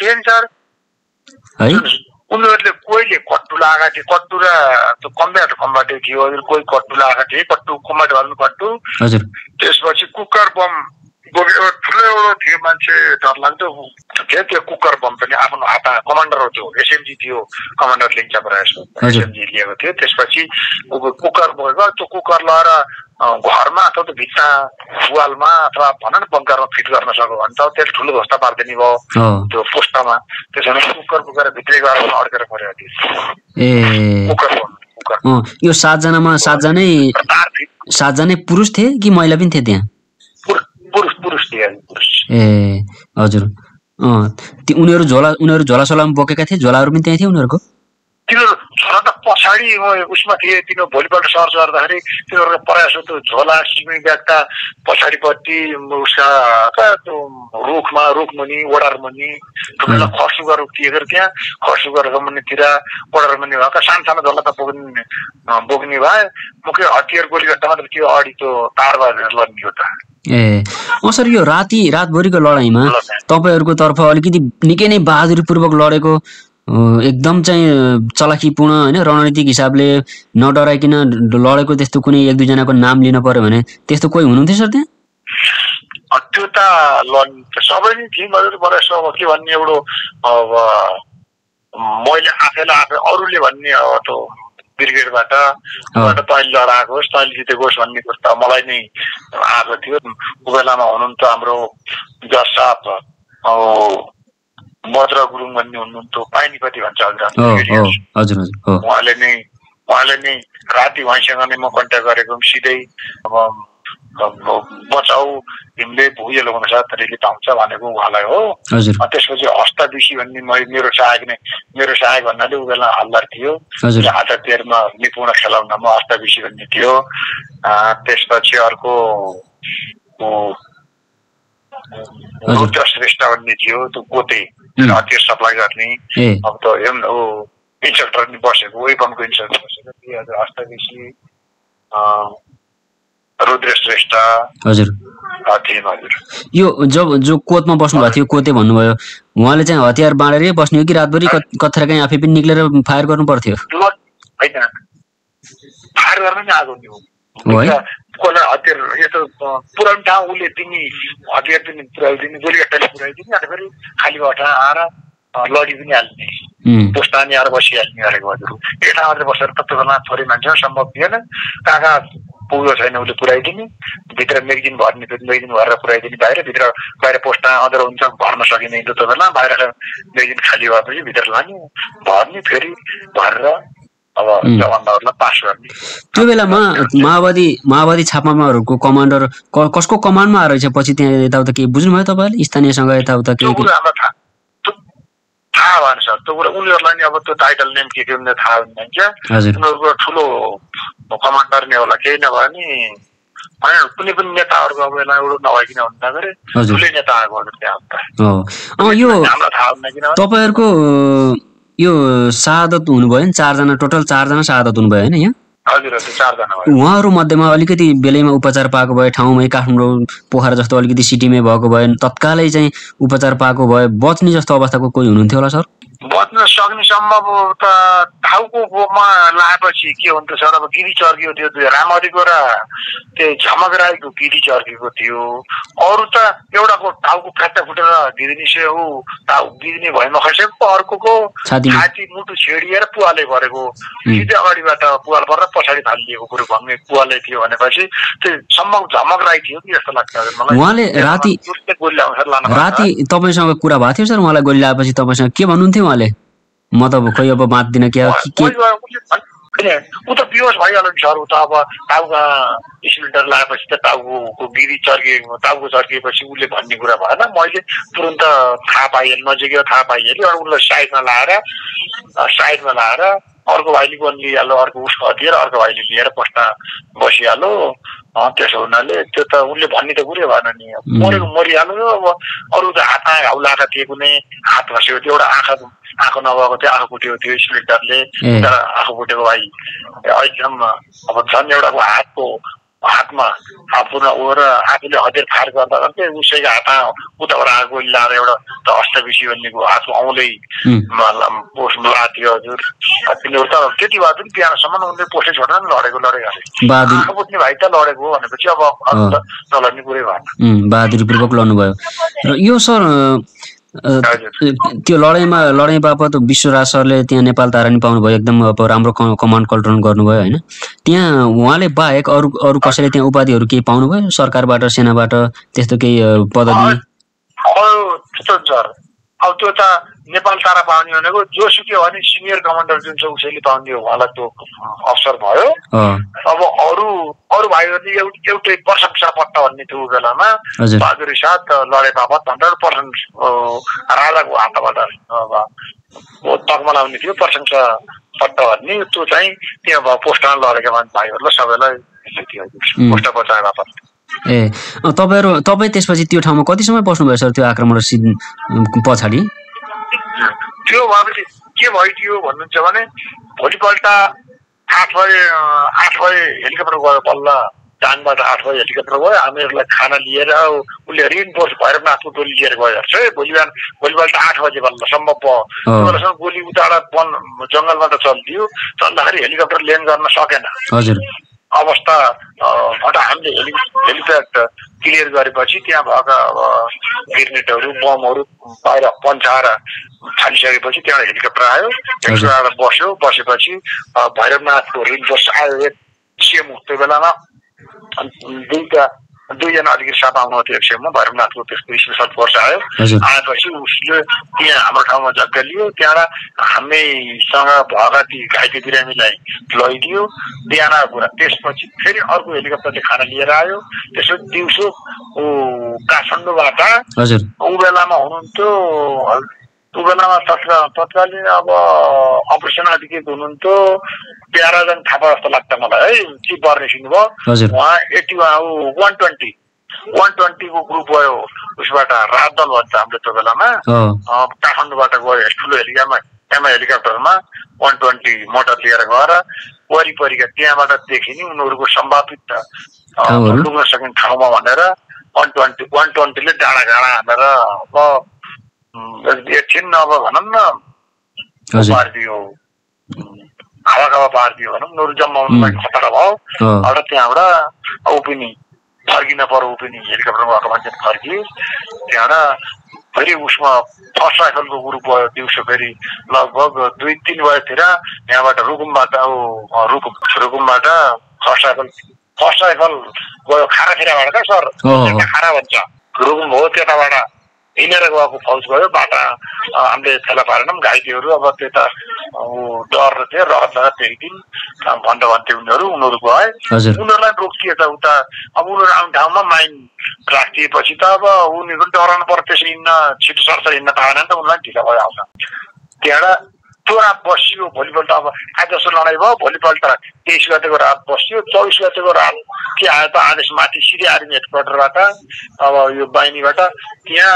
है उनीहरूले कोहीले कट्टु लगाएका थिए कट्टु र त्यो कम्ब्याट कम्ब्याटै थियो कोही कट्टु लगाएका थिए कट्टु कम्ब्याट गर्नु कट्टु हजुर त्यसपछि कुकर बम बोकेको ठुलो एउटा थियो मान्छे डर लाग्दो थियो त्यो कुकर बम पनि आफ्नो हातमा कमान्डर थियो एसएमजी थियो कमान्डर लिन्छ प्रयासको एसएमजी लिएको थियो त्यसपछि कुकर बोकेको त्यो कुकर लगाएर घरमा अथवा त्यो भित्ता वालमा अथवा भन न बङ्करमा फिट गर्न सक्यो भने त त्यसले ठुलो ध्वस्त पारिदिने भयो त्यो पोस्टमा त्यसमा कुकर बोकेर भित्रै गएर अड्केर परेको थियो ए कुकर बम यो सातजनामा सातजनै सातजनै पुरुष थिए कि महिला पनि थिए त्यहाँ पुरुष पुरुष थिए पुरुष ए हजुर अँ उनीहरू झोला उनीहरू झोला सोलामा बोकेका थिए झोलाहरू पनि त्यहीँ थिए उनीहरूको तिनीहरू झोला त पछाडि उसमा थिए तिनीहरू भोलिपल्ट सर्च गर्दाखेरि तिनीहरूको प्रयास त्यो झोला स्विमिङ ब्यागका पछाडिपट्टि उसका त्यो रुखमा रुख मुनि ओडार मुनि ठुलो खरसुगर उक्तिएको त्यहाँ खरसुगरको मुनितिर ओडार मुनि भएका सानो सानो झोला त बोक्ने बोक्ने भए मुख्य हतियार गोलीगट्टा मात्र त्यो अगाडि त्यो तारबार लड्ने हो त ए अँ सर यो राति रातभरिको लडाइँमा तपाईँहरूको तर्फ अलिकति निकै नै बहादुरीपूर्वक लडेको एकदम चाहिँ चलाखीपूर्ण होइन रणनीतिक हिसाबले नडराइकन लडेको त्यस्तो कुनै एक दुईजनाको नाम लिन पर्यो भने त्यस्तो कोही हुनुहुन्थ्यो सर त्यहाँ त्यो त सबै नै टिमहरूबाट सब के भन्ने एउटा अब मैले आफैलाई आफै अरूले भन्ने अब त्यो ब्रिगेडबाट तैँले लडाएको होस् तैँले जितेको होस् भन्ने कुरो त मलाई नै आएको थियो ऊ बेलामा हुनुहुन्थ्यो हाम्रो जज साहब वज्र गुरुङ भन्ने हुनुहुन्थ्यो पाइनीपति भन्छ हजुर उहाँले नै उहाँले नि राति उहाँसँग नै म कन्ट्याक्ट गरेको सिधै बचाउ तिमीले भुइँलो हुन सक्छ रिलिफ आउँछ भनेको उहाँलाई हो। त्यसपछि हस्ताविषी भन्ने मेरो सहायक नै मेरो सहायक भन्नाले ऊ बेला हल्दार थियो हातहतियारमा निपुण खेलाउनमा हस्ताविषी भन्ने थियो। त्यसपछि अर्को रुद्र श्रेष्ठ भन्ने थियो त्यो पोते हतियार सप्लाई गर्ने अब त इन्स्ट्रक्टर नि बसेको वेपनको इन्स्ट्रक्टर बसेको दुई हजार हस्ताविषी रुद्र श्रेष्ठ हजुर थिए। हजुर यो जब जो कोतमा बस्नु भएको थियो कोते भन्नुभयो उहाँले चाहिँ हतियार बाँडेरै बस्ने हो कि रातभरि कथेर कहीँ आफै पनि निक्लेर फायर गर्नु पर्थ्यो? होइन फायर गर्न नि आएको नि कसलाई हतियार यस्तो पुरानो ठाउँ उसले दिने हतियार पनि पुऱ्याइदिने गोली अट्टाले पुऱ्याइदिने अनि फेरि खाली बाटो आएर लडी पनि हाल्ने पोस्टानी आएर बसिहाल्ने गरेको। हजुर एक ठाउँ मात्रै बसेर त बेला छोरी मान्छे सम्भव थिएन। कहाँ कहाँ पुग्यो छैन उसले पुऱ्याइदिने भित्र मेगजिन भर्ने मेगजिन भरेर पुऱ्याइदिने बाहिर भित्र बाहिर पोस्टा अदर हुन्छ भर्न सकिने त्यो बेला बाहिर मेगजिन खाली भएपछि भित्र लाने भर्ने फेरि भरेर अब जवानहरूलाई पास गर्ने। त्यो बेलामा माओवादी माओवादी छापामाहरूको कमान्डर कसको कमान्डमा आएर पछि त्यहाँ यताउता केही बुझ्नुभयो तपाईँले स्थानीयसँग यताउता केही? थाहा भएन सर त्यो कुरा उनीहरूलाई नि अब त्यो टाइटल नेम के के हुन्छ थाहा हुँदैन क्या। उनीहरूको ठुलो कमान्डर नै होला केही नभए नि कुनै पनि नेताहरूको अब यसलाई एउटा नभइकन हुँदाखेरि ठुलै नेता आएको त्यहाँ यो तपाईँहरूको यो शहादत हुनुभयो नि चारजना टोटल चारजना शहादत हुनुभयो होइन यहाँ? हजुर हजुर चारजना भयो। उहाँहरू मध्येमा अलिकति बेलैमा उपचार पाएको भए ठाउँमै काठमाडौँ पोखरा जस्तो अलिकति सिटीमै भएको भए तत्कालै चाहिँ उपचार पाएको भए बच्ने जस्तो अवस्थाको कोही हुनुहुन्थ्यो होला सर? बच्न सक्ने सम्भव त टाउकोमा लाएपछि के हुन्थ्यो सर अब गिरी चर्किएको थियो त्यो रामहरीको र त्यो झमक राईको गिरी चर्किएको थियो। अरू त एउटाको टाउको फ्याट्टा फुटेर गिरिनिसे ऊ टाउ गिरिने भएमा खसेको अर्कोको छाती मुटु छेडिएर पुवाले गरेको सिधै अगाडिबाट पुवाल परेर पछाडि फालिदिएको कुरो भन्ने पुवाले थियो भनेपछि त्यो सम्भव झमक राई थियो कि जस्तो लाग्छ मलाई। उहाँले राति राति तपाईँसँग कुरा भएको थियो सर उहाँलाई गोली लगाएपछि तपाईँसँग के भन्नुहुन्थ्यो उहाँले? म त खै अब बाँच्दिनँ क्या ऊ त बेहोस भइहाल्यो नि सर। ऊ त अब टाउका सिलिन्डर लगाएपछि त टाउको गिरी चर्किएको टाउको चर्किएपछि उसले भन्ने कुरा भएन। मैले तुरन्त थाहा पाइहालेँ नजिकै थाहा पाइहालेँ अनि उसलाई साइडमा लाएर साइडमा लाएर अर्को भाइले गोल लिइहाल्यो अर्को उसको हतियार अर्को भाइले लिएर पस्न बसिहाल्यो। त्यसो हुनाले त्यो त उसले भन्ने त कुरै भएन नि मरेको मरिहाल्यो। अब अरू त हातमा घाउ लाएका थिए कुनै हात खसेको थियो एउटा आँखा आँखा नभएको थियो आँखा फुटेको थियो सिलिन्डरले तर आँखा फुटेको भाइ अहिलेसम्म अब झन् एउटाको हातको हातमा आफू र आफूले हतियार फायर गर्दा गर्दै उसैको हातमा उताबाट आएको गोली लाएर एउटा त हस्ताविषी भन्नेको हातको औँलै पोस्ट लगाएको थियो। हजुर तिनीहरू त त्यति भए पनि बिहानसम्म उनले पोस्टै छोडेर लडेको लडेको आँखा फुट्ने भाइ त लडेको भनेपछि अब नलड्ने कुरै भएन। बहादुरीपूर्वक लड्नुभयो। र यो सर त्यो लडाइँमा लडाइँ बापत विश्वराज सरले त्यहाँ नेपाल तारा नि पाउनुभयो एकदम अब राम्रो कमान्ड कन्ट्रोल गर्नुभयो होइन? त्यहाँ उहाँले बाहेक अरू अरू कसैले त्यहाँ उपाधिहरू केही पाउनुभयो सरकारबाट सेनाबाट त्यस्तो केही पदवी? अब त्यो त नेपाल तारा पाउने भनेको जोसुकै हो भने सिनियर कमान्डर जुन छ उसैले पाउने हो उहाँलाई त्यो अवसर भयो। अब अरू अरू भाइहरूले एउटै प्रशंसा पट्टा भन्ने थियो बेलामा बहादुरी साथ लडे बापत भनेर प्रशंसा राजाको हातबाट तकमा लाउने थियो प्रशंसा पट्टा भन्ने त्यो चाहिँ त्यहाँ पोस्टमा लडेका भाइहरूलाई सबैलाई थियो पोस्ट बचाए बापत। ए तपाईँहरू तपाईँ त्यसपछि त्यो ठाउँमा कति समय बस्नुभयो सर त्यो आक्रमण पछाडि? त्यो भएपछि के भइदियो भन्नुहुन्छ भने भोलिपल्ट आठ बजे आठ बजे हेलिकप्टर गयो बल्ल डाङबाट आठ बजे हेलिकप्टर गयो हामीहरूलाई खाना लिएर उसले रिइन्फोर्स भएर आफ्नो टोली लिएर गयो है भोलि बिहान भोलिपल्ट आठ बजे बल्ल सम्भव भयो। गोली उताबाट वन जङ्गलमा त चलिदियो चल्दाखेरि हेलिकप्टर ल्यान्ड गर्न सकेन। हजुर अवस्थाबाट हामीले हेलि हेलिप्याड क्लियर गरेपछि त्यहाँ भएका ग्रेनेडहरू बमहरू बाहिर पन्चाएर छालिसकेपछि त्यहाँ हेलिकप्टर आयो हेलिकप्टर आएर बस्यो बसेपछि भैरवनाथको रिइन्फोर्स आयो सिएम त्यो बेलामा दुईवटा दुईजना अधिकारी साथ आउनु थियो एकछिनमा भैरवनाथको त्यसको स्पेसल फोर्स आयो आएपछि उसले त्यहाँ हाम्रो ठाउँमा जग्गा लियो त्यहाँबाट हामीसँग भएका ती घाइते बिरामीलाई लैदियो बिहानको कुरा त्यसपछि फेरि अर्को हेलिकप्टरले खाना लिएर आयो त्यसपछि दिउँसो काठमाडौँबाट ऊ बेलामा हुनुहुन्थ्यो ऊ बेलामा तत्कालीन अब अपरेसन अधिकृत हुनुहुन्थ्यो प्याराजन थापा जस्तो लाग्छ मलाई है चिफ बर्नेसिनु भयो उहाँ एटी वान ट्वेन्टी वान ट्वेन्टीको ग्रुप गयो उसबाट राजदल भन्छ हाम्रो त्यो बेलामा काठमाडौँबाट गयो ठुलो हेलिकप्टरमा एमा हेलिकप्टरमा वान ट्वेन्टी मोटर लिएर गएर वरिपरिका त्यहाँबाट देखिने उनीहरूको सम्भावित डुब्न सक्ने ठाउँमा भनेर वान ट्वेन्टी वान ट्वेन्टीले डाँडा गाडा हानेर अब एकछिन अब भनौँ न पारिदियो हावा खावा पारिदियो भनौँ उनीहरू जम्माउनुलाई खतरा भयो एउटा त्यहाँबाट ऊ पनि फर्किन पर्यो ऊ पनि हेलिकप्टरमा गएको मान्छे फर्कियो त्यहाँबाट फेरि उसमा फर्स्ट राइफलको ग्रुप भयो दिउँसो फेरि लगभग दुई तिन बजेतिर यहाँबाट रुकुमबाट अब रुकुम रुकुमबाट फर्स्ट राइफल फर्स्ट राइफल गयो खाराखेराबाट क्या सर खारा भन्छ रुकुम हो त्यताबाट हिँडेर गएको फौज गयो बाटा हामीले फेला पारेनौँ घाइतेहरू अब त्यता डर थियो रहर लगा त्यही दिन भन्दा भन्थे उनीहरू उनीहरू गए उनीहरूलाई रोकियो त उता अब उनीहरू आउने ठाउँमा माइन राखिदिएपछि त अब उनीहरू पनि डराउनु पर्यो त्यसै हिँड्न छिटो सर्छ हिँड्न पाएन नि त उनीहरूलाई ढिलो भयो आउँछ त्यहाँबाट त्यो रात बसियो भोलिपल्ट अब आज जस्तो लडाइँ भयो भोलिपल्ट तेइस गतेको रात बसियो चौबिस गतेको रात के आयो त आदेश माथि सिधै आर्मी हेडक्वार्टरबाट अब यो बाहिनीबाट त्यहाँ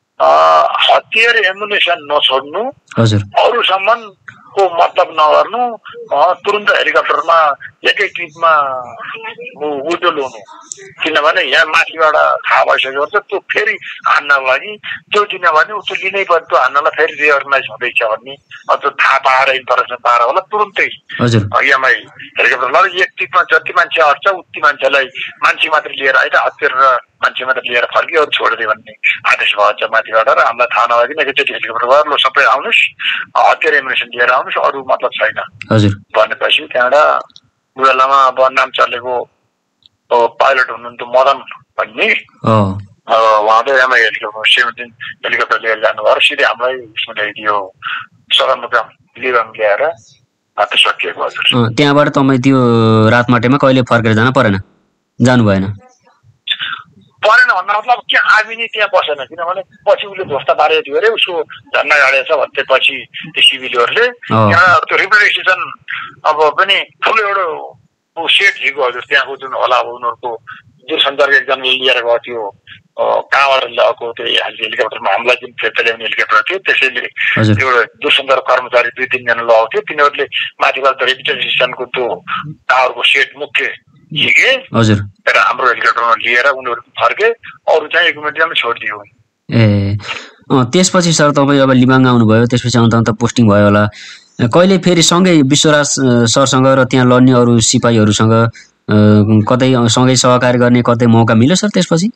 हतियार एमुनेसन नछोड्नु अरूसम्म को मतलब नगर्नु तुरन्त हेलिकप्टरमा एकै ट्रिपमा उल्टो ल्याउनु किनभने यहाँ माथिबाट थाहा भइसक्यो भने त्यो फेरि हान्नको लागि त्यो किनभने उसो लिनै पर्यो त्यो हान्नलाई फेरि रिअर्गनाइज हुँदैछ भन्ने त्यो थाहा पाएर इन्फर्मेसन पाएर होला तुरुन्तै यहाँमै हेलिकप्टर ल एक ट्रिपमा जति मान्छे अट्छ उति मान्छेलाई मान्छे मात्रै लिएर आएर हतियार र मान्छे मात्रै लिएर फर्कियो अरू छोडिदियो भन्ने आदेश भएछ माथिबाट र हामीलाई थाहा नभइकन एकैचोटि हेलिकप्टर गएर ल सबै आउनुहोस् हतियार एमुनेसन लिएर आउनुहोस् अरू मतलब छैन भनेपछि त्यहाँबाट बेलामा अब नाम चलेको पाइलट हुनुहुन्थ्यो मदन भन्ने उहाँ चाहिँ एमआई हेलिकप्टर सेभेन्टिन हेलिकप्टर लिएर जानुभयो सिधै हामीलाई उसमा ल्याइदियो सदरमुकाम लिबाङ ल्याएर मात्र सकिएको हजुर त्यहाँबाट तपाईँ त्यो रातमाटेमा कहिले फर्केर जान परेन जानु भएन परेन भन्दा मतलब के आर्मी नै त्यहाँ बसेन किनभने पछि उसले ध्वस्त पारेको थियो अरे उसको झन्डा गाडेको छ भन्थे पछि त्यो सिभिलहरूले त्यहाँ त्यो रिप्रेजेन्टेसन अब पनि ठुलो एउटा सेट दिएको हजुर त्यहाँको जुन होला अब उनीहरूको दूरसञ्चारको एकजनाले लिएर गएको थियो कहाँबाट ल्याएको त्यो हेलिकप्टरमा हामीलाई जुन फिर्ता ल्याउने हेलिकप्टर थियो त्यसैले एउटा दूरसञ्चार कर्मचारी दुई तिनजना लगाएको थियो तिनीहरूले माथिबाट रिप्रेजेन्टेसनको त्यो टावरको सेट मुख्य झिके हजुर र हाम्रो हेलिकप्टरमा लिएर उनीहरू फर्के अरू चाहिँ एक मिनटमा छोडिदियो ए त्यसपछि सर तपाईँ अब लिबाङ आउनुभयो त्यसपछि आउँदा आउँदा पोस्टिङ भयो होला कहिले फेरि सँगै विश्वराज सरसँग र त्यहाँ लड्ने अरू सिपाहीहरूसँग कतै सँगै सहकार्य गर्ने कतै मौका मिल्यो सर त्यसपछि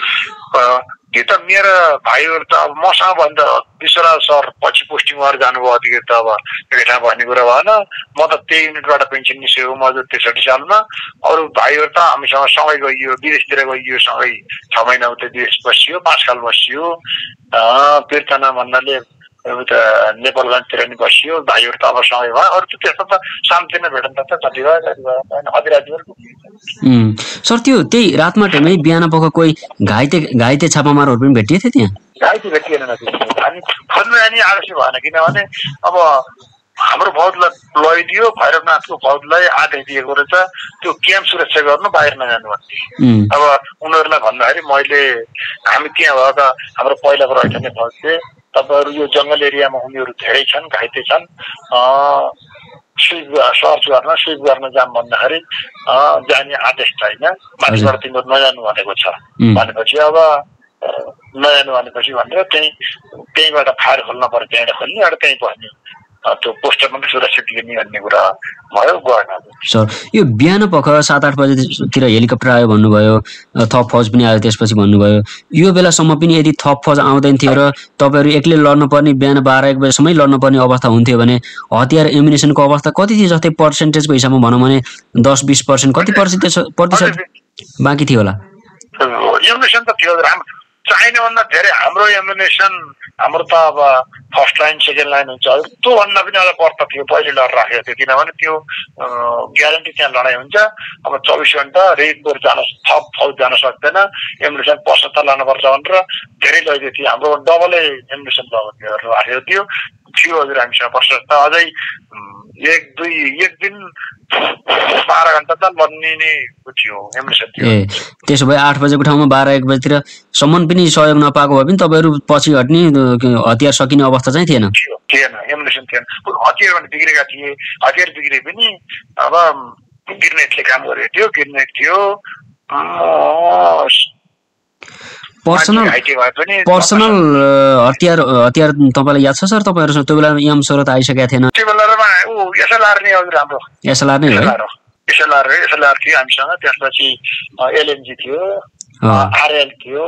त्यो त मेरो भाइहरू त अब मसँग भन्दा विश्वराज सर पछि पोस्टिङ भएर जानुभयो त्यो त अब एकै ठाउँ भन्ने कुरा भएन म त त्यही युनिटबाट पेन्सन निस्केको म त्रिसठी सालमा अरू भाइहरू त हामीसँग सँगै गइयो विदेशतिर गइयो सँगै छ महिना उतै विदेश बसियो पाँच साल बसियो पिर्तना भन्नाले उता नेपालगञ्जतिर नि बसियो भाइहरू त अब सँगै भयो अरू त त्यस्तो त शान्ति नै भेटन त कति भयो कति भयो होइन अधिराज्यहरूको सर त्यो त्यही रातमाटेमै बिहान पख कोही घाइते घाइते छापामारहरू पनि भेटिए थियो त्यहाँ घाइते भेटिएन हामी खोज्नु जाने आवश्यक भएन किनभने अब हाम्रो फौजलाई लैदियो भैरवनाथको फौजलाई आदेश दिएको रहेछ त्यो क्याम्प सुरक्षा गर्नु बाहिर नजानु भन्ने अब उनीहरूलाई भन्दाखेरि मैले हामी त्यहाँ भएका हाम्रो पहिलाको रहेछन् फौज थिए तपाईँहरू यो जङ्गल एरियामा उनीहरू धेरै छन् घाइते छन् स्विप सर्च गर्न स्विप गर्न जाम भन्दाखेरि जाने आदेश छैन माथिबाट तिमीहरू नजानु भनेको छ भनेपछि अब नजानु भनेपछि भनेर त्यहीँ त्यहीँबाट फायर खोल्न पर्यो त्यहाँबाट खोल्ने एउटा त्यहीँ बस्ने त्यो पोस्टरमा पनि सुरक्षित लिने भन्ने कुरा भयो गएन सर यो बिहान पख सात आठ बजेतिर हेलिकप्टर आयो भन्नुभयो थप फौज पनि आयो त्यसपछि भन्नुभयो यो बेलासम्म पनि यदि थप फौज आउँदैन थियो र तपाईँहरू एक्लै लड्नु पर्ने बिहान बाह्र एक बजीसम्मै लड्नु पर्ने अवस्था हुन्थ्यो भने हतियार एमुनेसनको अवस्था कति थियो जस्तै पर्सेन्टेजको हिसाबमा भनौँ भने दस बिस पर्सेन्ट कति प्रतिशत प्रतिशत बाँकी थियो होला एम्युनेसन त थियो हाम्रो चाहिने भन्दा धेरै हाम्रो एम्युनेसन हाम्रो त अब फर्स्ट लाइन सेकेन्ड लाइन हुन्छ त्योभन्दा पनि अझ पर्त थियो पहिले लडेर राखेको थियो किनभने त्यो ग्यारेन्टी त्यहाँ लडाइँ हुन्छ अब चौबिस घन्टा रेडबोर जान थप फौज जान सक्दैन एम्युनेसन पचहत्तर लानुपर्छ भनेर धेरै लैदिएको थियो हाम्रो डबलै एम्युनेसन लगाएर राखेको थियो थियो हजुर हामीसँग प्रशस्त अझै एक दुई एक दिन बाह्र घन्टा त बनिने थियो एम्युनेसन थियो ए त्यसो भए आठ बजेको ठाउँमा बाह्र एक बजेतिर सम्म पनि सहयोग नपाएको भए पनि तपाईँहरू पछि हट्ने हतियार सकिने अवस्था चाहिँ थिएन थिएन एम्युनेसन थिएन हतियार भने बिग्रेका थिए हतियार बिग्रे पनि अब गिर्नेटले काम गरेको थियो गिर्नेट थियो पर्सनल पर्सनल हतियार हतियार तपाईँलाई याद छ सर तपाईँहरूसँग त्यो बेला यम स्रोत आइसकेका थिएन त्यो बेलामा ऊ एसएलआर नै हजुर हाम्रो एसएलआर नै हो एसएलआर एसएलआर थियो हामीसँग त्यसपछि एलएनजी थियो आरएल थियो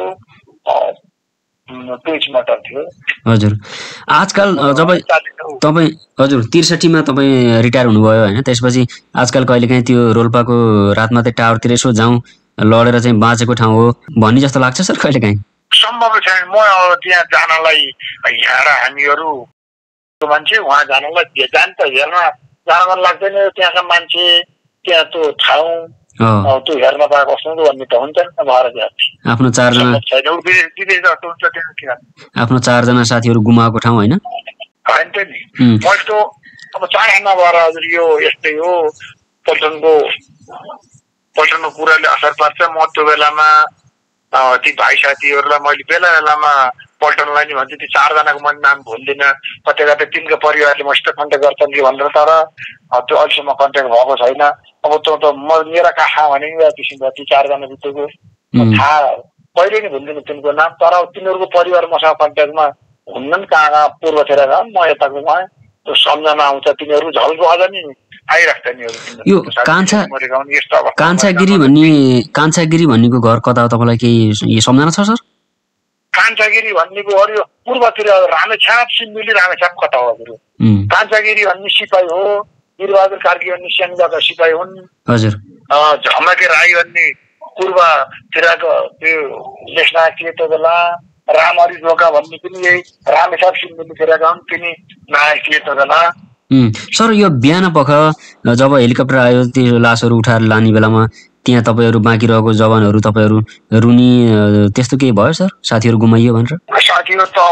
पेज मोटर थियो हजुर आजकल जब तपाईँ हजुर त्रिसठीमा तपाईँ रिटायर हुनुभयो होइन त्यसपछि आजकल कहिलेकाहीँ त्यो रोल्पाको रातमाटे टावरतिर यसो जाउँ लडेर चाहिँ बाँचेको ठाउँ हो भन्ने जस्तो लाग्छ सर कहिलेकाहीँ सम्भव छैन म त्यहाँ जानलाई यहाँ हामीहरू मान्छे उहाँ जानलाई जान त हेर्न जान मन लाग्दैन त्यहाँका मान्छे त्यहाँ त्यो ठाउँ त्यो हेर्न पाएको कस्तो भन्ने त हुन्छ नि भएर जान्छ आफ्नो चारजना आफ्नो चारजना साथीहरू गुमाएको ठाउँ होइन होइन त नि मैले अब चारजना भएर हजुर यो यस्तै हो पल्टनको पल्टनको कुराले असर पार्छ म त्यो बेलामा ती भाइ साथीहरूलाई मैले बेला बेलामा पल्टनलाई नि भन्छु ती चारजनाको मैले नाम भुल्दिनँ कतै कतै तिनको परिवारले मसित कन्ट्याक्ट गर्छन् कि भनेर तर त्यो अहिलेसम्म कन्ट्याक्ट भएको छैन अब त्यो त म मेरा काखा भने किसिमको ती चारजना बितेको थाहा कहिले नि भुल्दिनँ तिनको नाम तर तिनीहरूको परिवार मसँग कन्ट्याक्टमा हुन्नन् कहाँ कहाँ पूर्वतिर गएँ म यताको गएँ त्यो सम्झना आउँछ तिनीहरू झल्को अझ नि यो कान्छा कान्छागिरी भन्ने कान्छागिरी भन्नेको घर कता हो तपाईँलाई केही सम्झना छ सर कान्छागिरी भन्नेको अरू पूर्वतिर रामेछाप सिन्धुली रामेछाप कता हो हजुर कान्छागिरी भन्ने सिपाही हो वीरबहादुर कार्की भन्ने स्याङ्जाका सिपाही हुन् हजुर झमके राई भन्ने पूर्वतिरको त्यो लेख्ना थिए त्यो बेला रामहरि ढोका भन्ने पनि यही रामेछाप सिन्धुलीतिरका हुन् तिनी नायक थिए त्यो बेला सर यो बिहान पख जब हेलिकप्टर आयो त्यो लासहरू उठाएर लाने बेलामा त्यहाँ तपाईँहरू बाँकी रहेको जवानहरू तपाईँहरू रुनी त्यस्तो केही भयो सर साथीहरू गुमाइयो भनेर साथीहरू त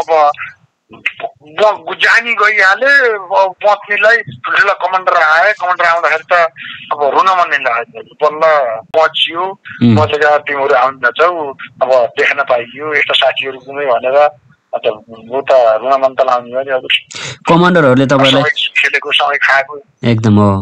अब जानी गइहाले पत्नीलाई ठुल्ठुला कमान्डर आए कमान्डर आउँदाखेरि त अब रुन मन लाग्यो बल्ल पछियो बसेका तिमीहरू आउँदैछौ अब देख्न पाइयो यस्तो साथीहरू गुमे भनेर म त रुन मन त लाग्ने हो नि अब कमान्डरहरूले तपाईँलाई खेलेको समय खाएको एकदम हो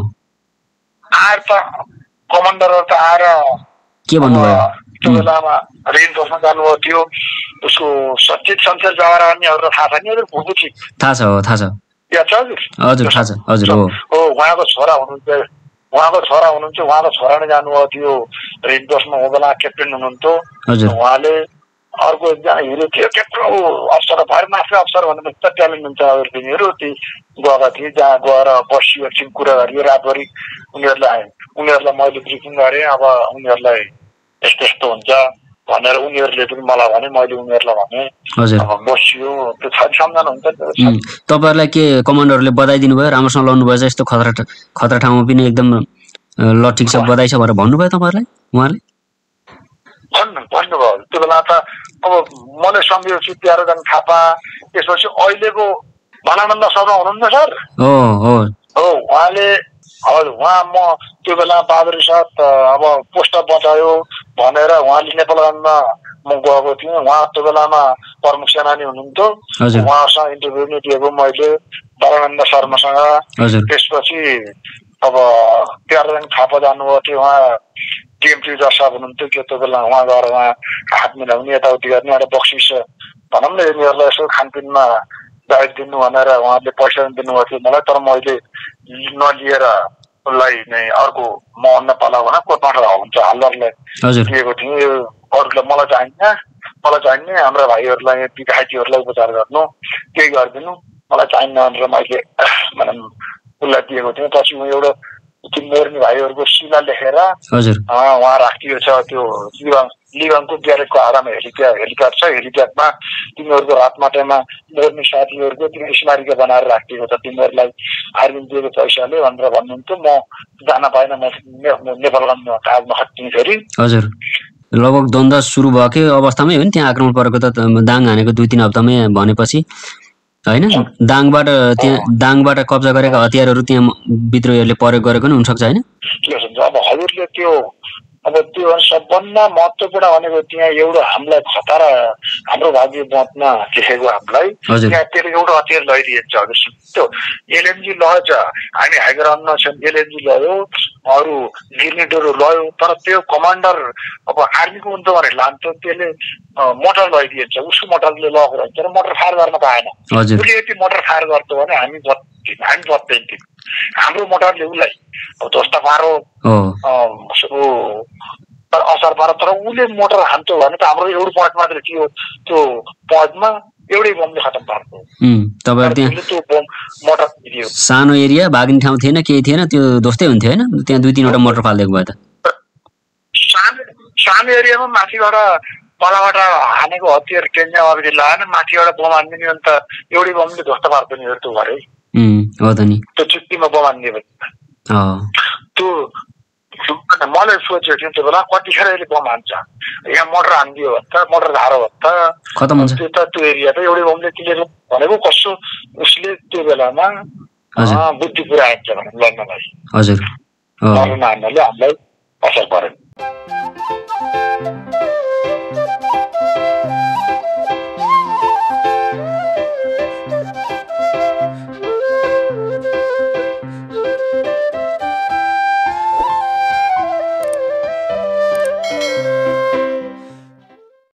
आएर त कमान्डरहरू त आएर के भन्नुभयो त्यो बेलामा रेन्फोर्समा जानुभएको थियो उसको सचित शमशेर जवारा भन्नेहरूलाई थाहा छ नि हजुर भुकुची थाहा छ हो थाहा छ याद छ हजुर हजुर थाहा छ हजुर हो हो उहाँको छोरा हुनुहुन्छ उहाँको छोरा हुनुहुन्छ उहाँको छोरा नै जानुभएको थियो रेन्फोर्समा हो बेला क्याप्टेन हुनुहुन्थ्यो उहाँले अर्को एकजना हिरो थियो त्यत्रो अफसर भएर मात्र अफसर भनेर त ट्यालेन्ट हुन्छ अरू तिनीहरू ती गएका थिए जहाँ गएर बसियो एकछिन कुरा गरियो रातभरि उनीहरूलाई आयो उनीहरूलाई मैले ब्रिफिङ गरेँ अब उनीहरूलाई यस्तो यस्तो हुन्छ भनेर उनीहरूले पनि मलाई भने मैले उनीहरूलाई भने अब बसियो त्यो छ सम्झना हुन्छ तपाईँहरूलाई के कमान्डरहरूले बधाई दिनुभयो राम्रोसँग लाउनु भएछ यस्तो खतरा खतरा ठाउँमा पनि एकदम ल ठिक छ बधाई छ भनेर भन्नुभयो तपाईँहरूलाई उहाँले भन्नु भन्नुभयो त्यो बेला त अब मलाई सम्झेपछि तेह्रजना थापा त्यसपछि अहिलेको भनानन्द शर्मा हुनुहुन्न सर हो हो हो उहाँले हजुर उहाँ म त्यो बेला बहादुर साथ अब पोस्ट बचायो भनेर उहाँले नेपालमा म गएको थिएँ उहाँ त्यो बेलामा प्रमुख सेनानी हुनुहुन्थ्यो उहाँसँग इन्टरभ्यू नै दिएको मैले भनानन्द शर्मासँग त्यसपछि अब तेह्रजना थापा जानुभएको थियो उहाँ टिएमटी जसा हुनुहुन्थ्यो कि त्यो बेला उहाँ गएर उहाँ हात मिलाउने यताउति गर्ने एउटा बक्सिस भनौँ न यिनीहरूलाई यसो खानपिनमा डाइट दिनु भनेर उहाँले पैसा दिनुभएको थियो मलाई तर मैले नलिएर उसलाई नै अर्को म अन्न पाला भनेर कोटमाट हुन्छ हल्लरलाई दिएको थिएँ अरूलाई मलाई चाहिन्न मलाई चाहिने हाम्रा भाइहरूलाई घाइतेहरूलाई उपचार गर्नु केही गरिदिनु मलाई चाहिन्न भनेर मैले उसलाई दिएको थिएँ पछि ऊ एउटा ती मोर्ने भाइहरूको शिला लेखेर हजुर उहाँ राखिएको छ त्यो लिबाङ लिबाङको ग्यारेजको आधारमा हेलिप्याड हेलिप्याड छ हेलिप्याडमा तिमीहरूको रातमाटामा मोर्ने साथीहरूको तिमीहरू स्मारिका बनाएर राखिएको छ तिमीहरूलाई आर्मी दिएको पैसाले भनेर भन्नुहुन्थ्यो म जान पाएन म नेपालगञ्जमा काजमा खट्टिने फेरि हजुर लगभग द्वन्द्व सुरु भएकै अवस्थामै हो नि त्यहाँ आक्रमण परेको त दाङ हानेको दुई तिन हप्तामै भनेपछि हैन दाङबाट त्यहाँ दाङबाट कब्जा गरेका हतियारहरू त्यहाँ विद्रोहीहरूले प्रयोग गरेको नि हुनसक्छ हैन अब हजुरले त्यो अब त्यो सबभन्दा महत्त्वपूर्ण भनेको त्यहाँ एउटा हामीलाई खतरा हाम्रो भाग्य मतमा लेखेको हामीलाई त्यहाँ त्यसले एउटा हतियार लैदिएछ हजुर त्यो एलएनजी लैछ हामी हाइग्राउन्डमा छन् एलएनजी लयो अरू ग्रेनेडहरू लयो तर त्यो कमान्डर अब आर्मीको हुन्छ भनेर लान्थ्यो त्यसले मोटर लैदिएछ उसको मोटरले लगेको रहन्छ तर मोटर फायर गर्न पाएन उसले यति मोटर फायर गर्थ्यो भने हामी बत्थ्यौँ हामी बत्दैनथ्यौँ हाम्रो मोटरले उसलाई अब ध्वस्त पारो असर पारो तर उसले मोटर हान्थ्यो भने त हाम्रो एउटा पोइन्ट मात्रै थियो त्यो पोइन्टमा एउटै बमले खतम पार्थ्यो त्यो बम मोटर दियो सानो एरिया भाग्ने ठाउँ थिएन केही थिएन त्यो ध्वस्तै हुन्थ्यो हैन त्यहाँ दुई तीनवटा मोटर फालिदिएको भए त सानो सानो एरियामा माथिबाट तलबाट हानेको हतियार टेन्जा अवधि लगाएन माथिबाट बम हान्दिने भने त एउटै बमले ध्वस्त पार्थ्यो नि त्यो घरै हो त नि त्यो चुट्टीमा बम हान्दियो भने त्यो मलाई सोचेको थियो त्यो बेला कतिखेर यसले बम हान्छ यहाँ मोटर हानिदियो भने त मोटर धारो भने त खतम हुन्छ त्यो त त्यो एरिया त एउटै बमले क्लियर भनेको कसो उसले त्यो बेलामा बुद्धि पुऱ्याएछ भने लड्नलाई हजुर लड्न हान्नाले हामीलाई असर परेन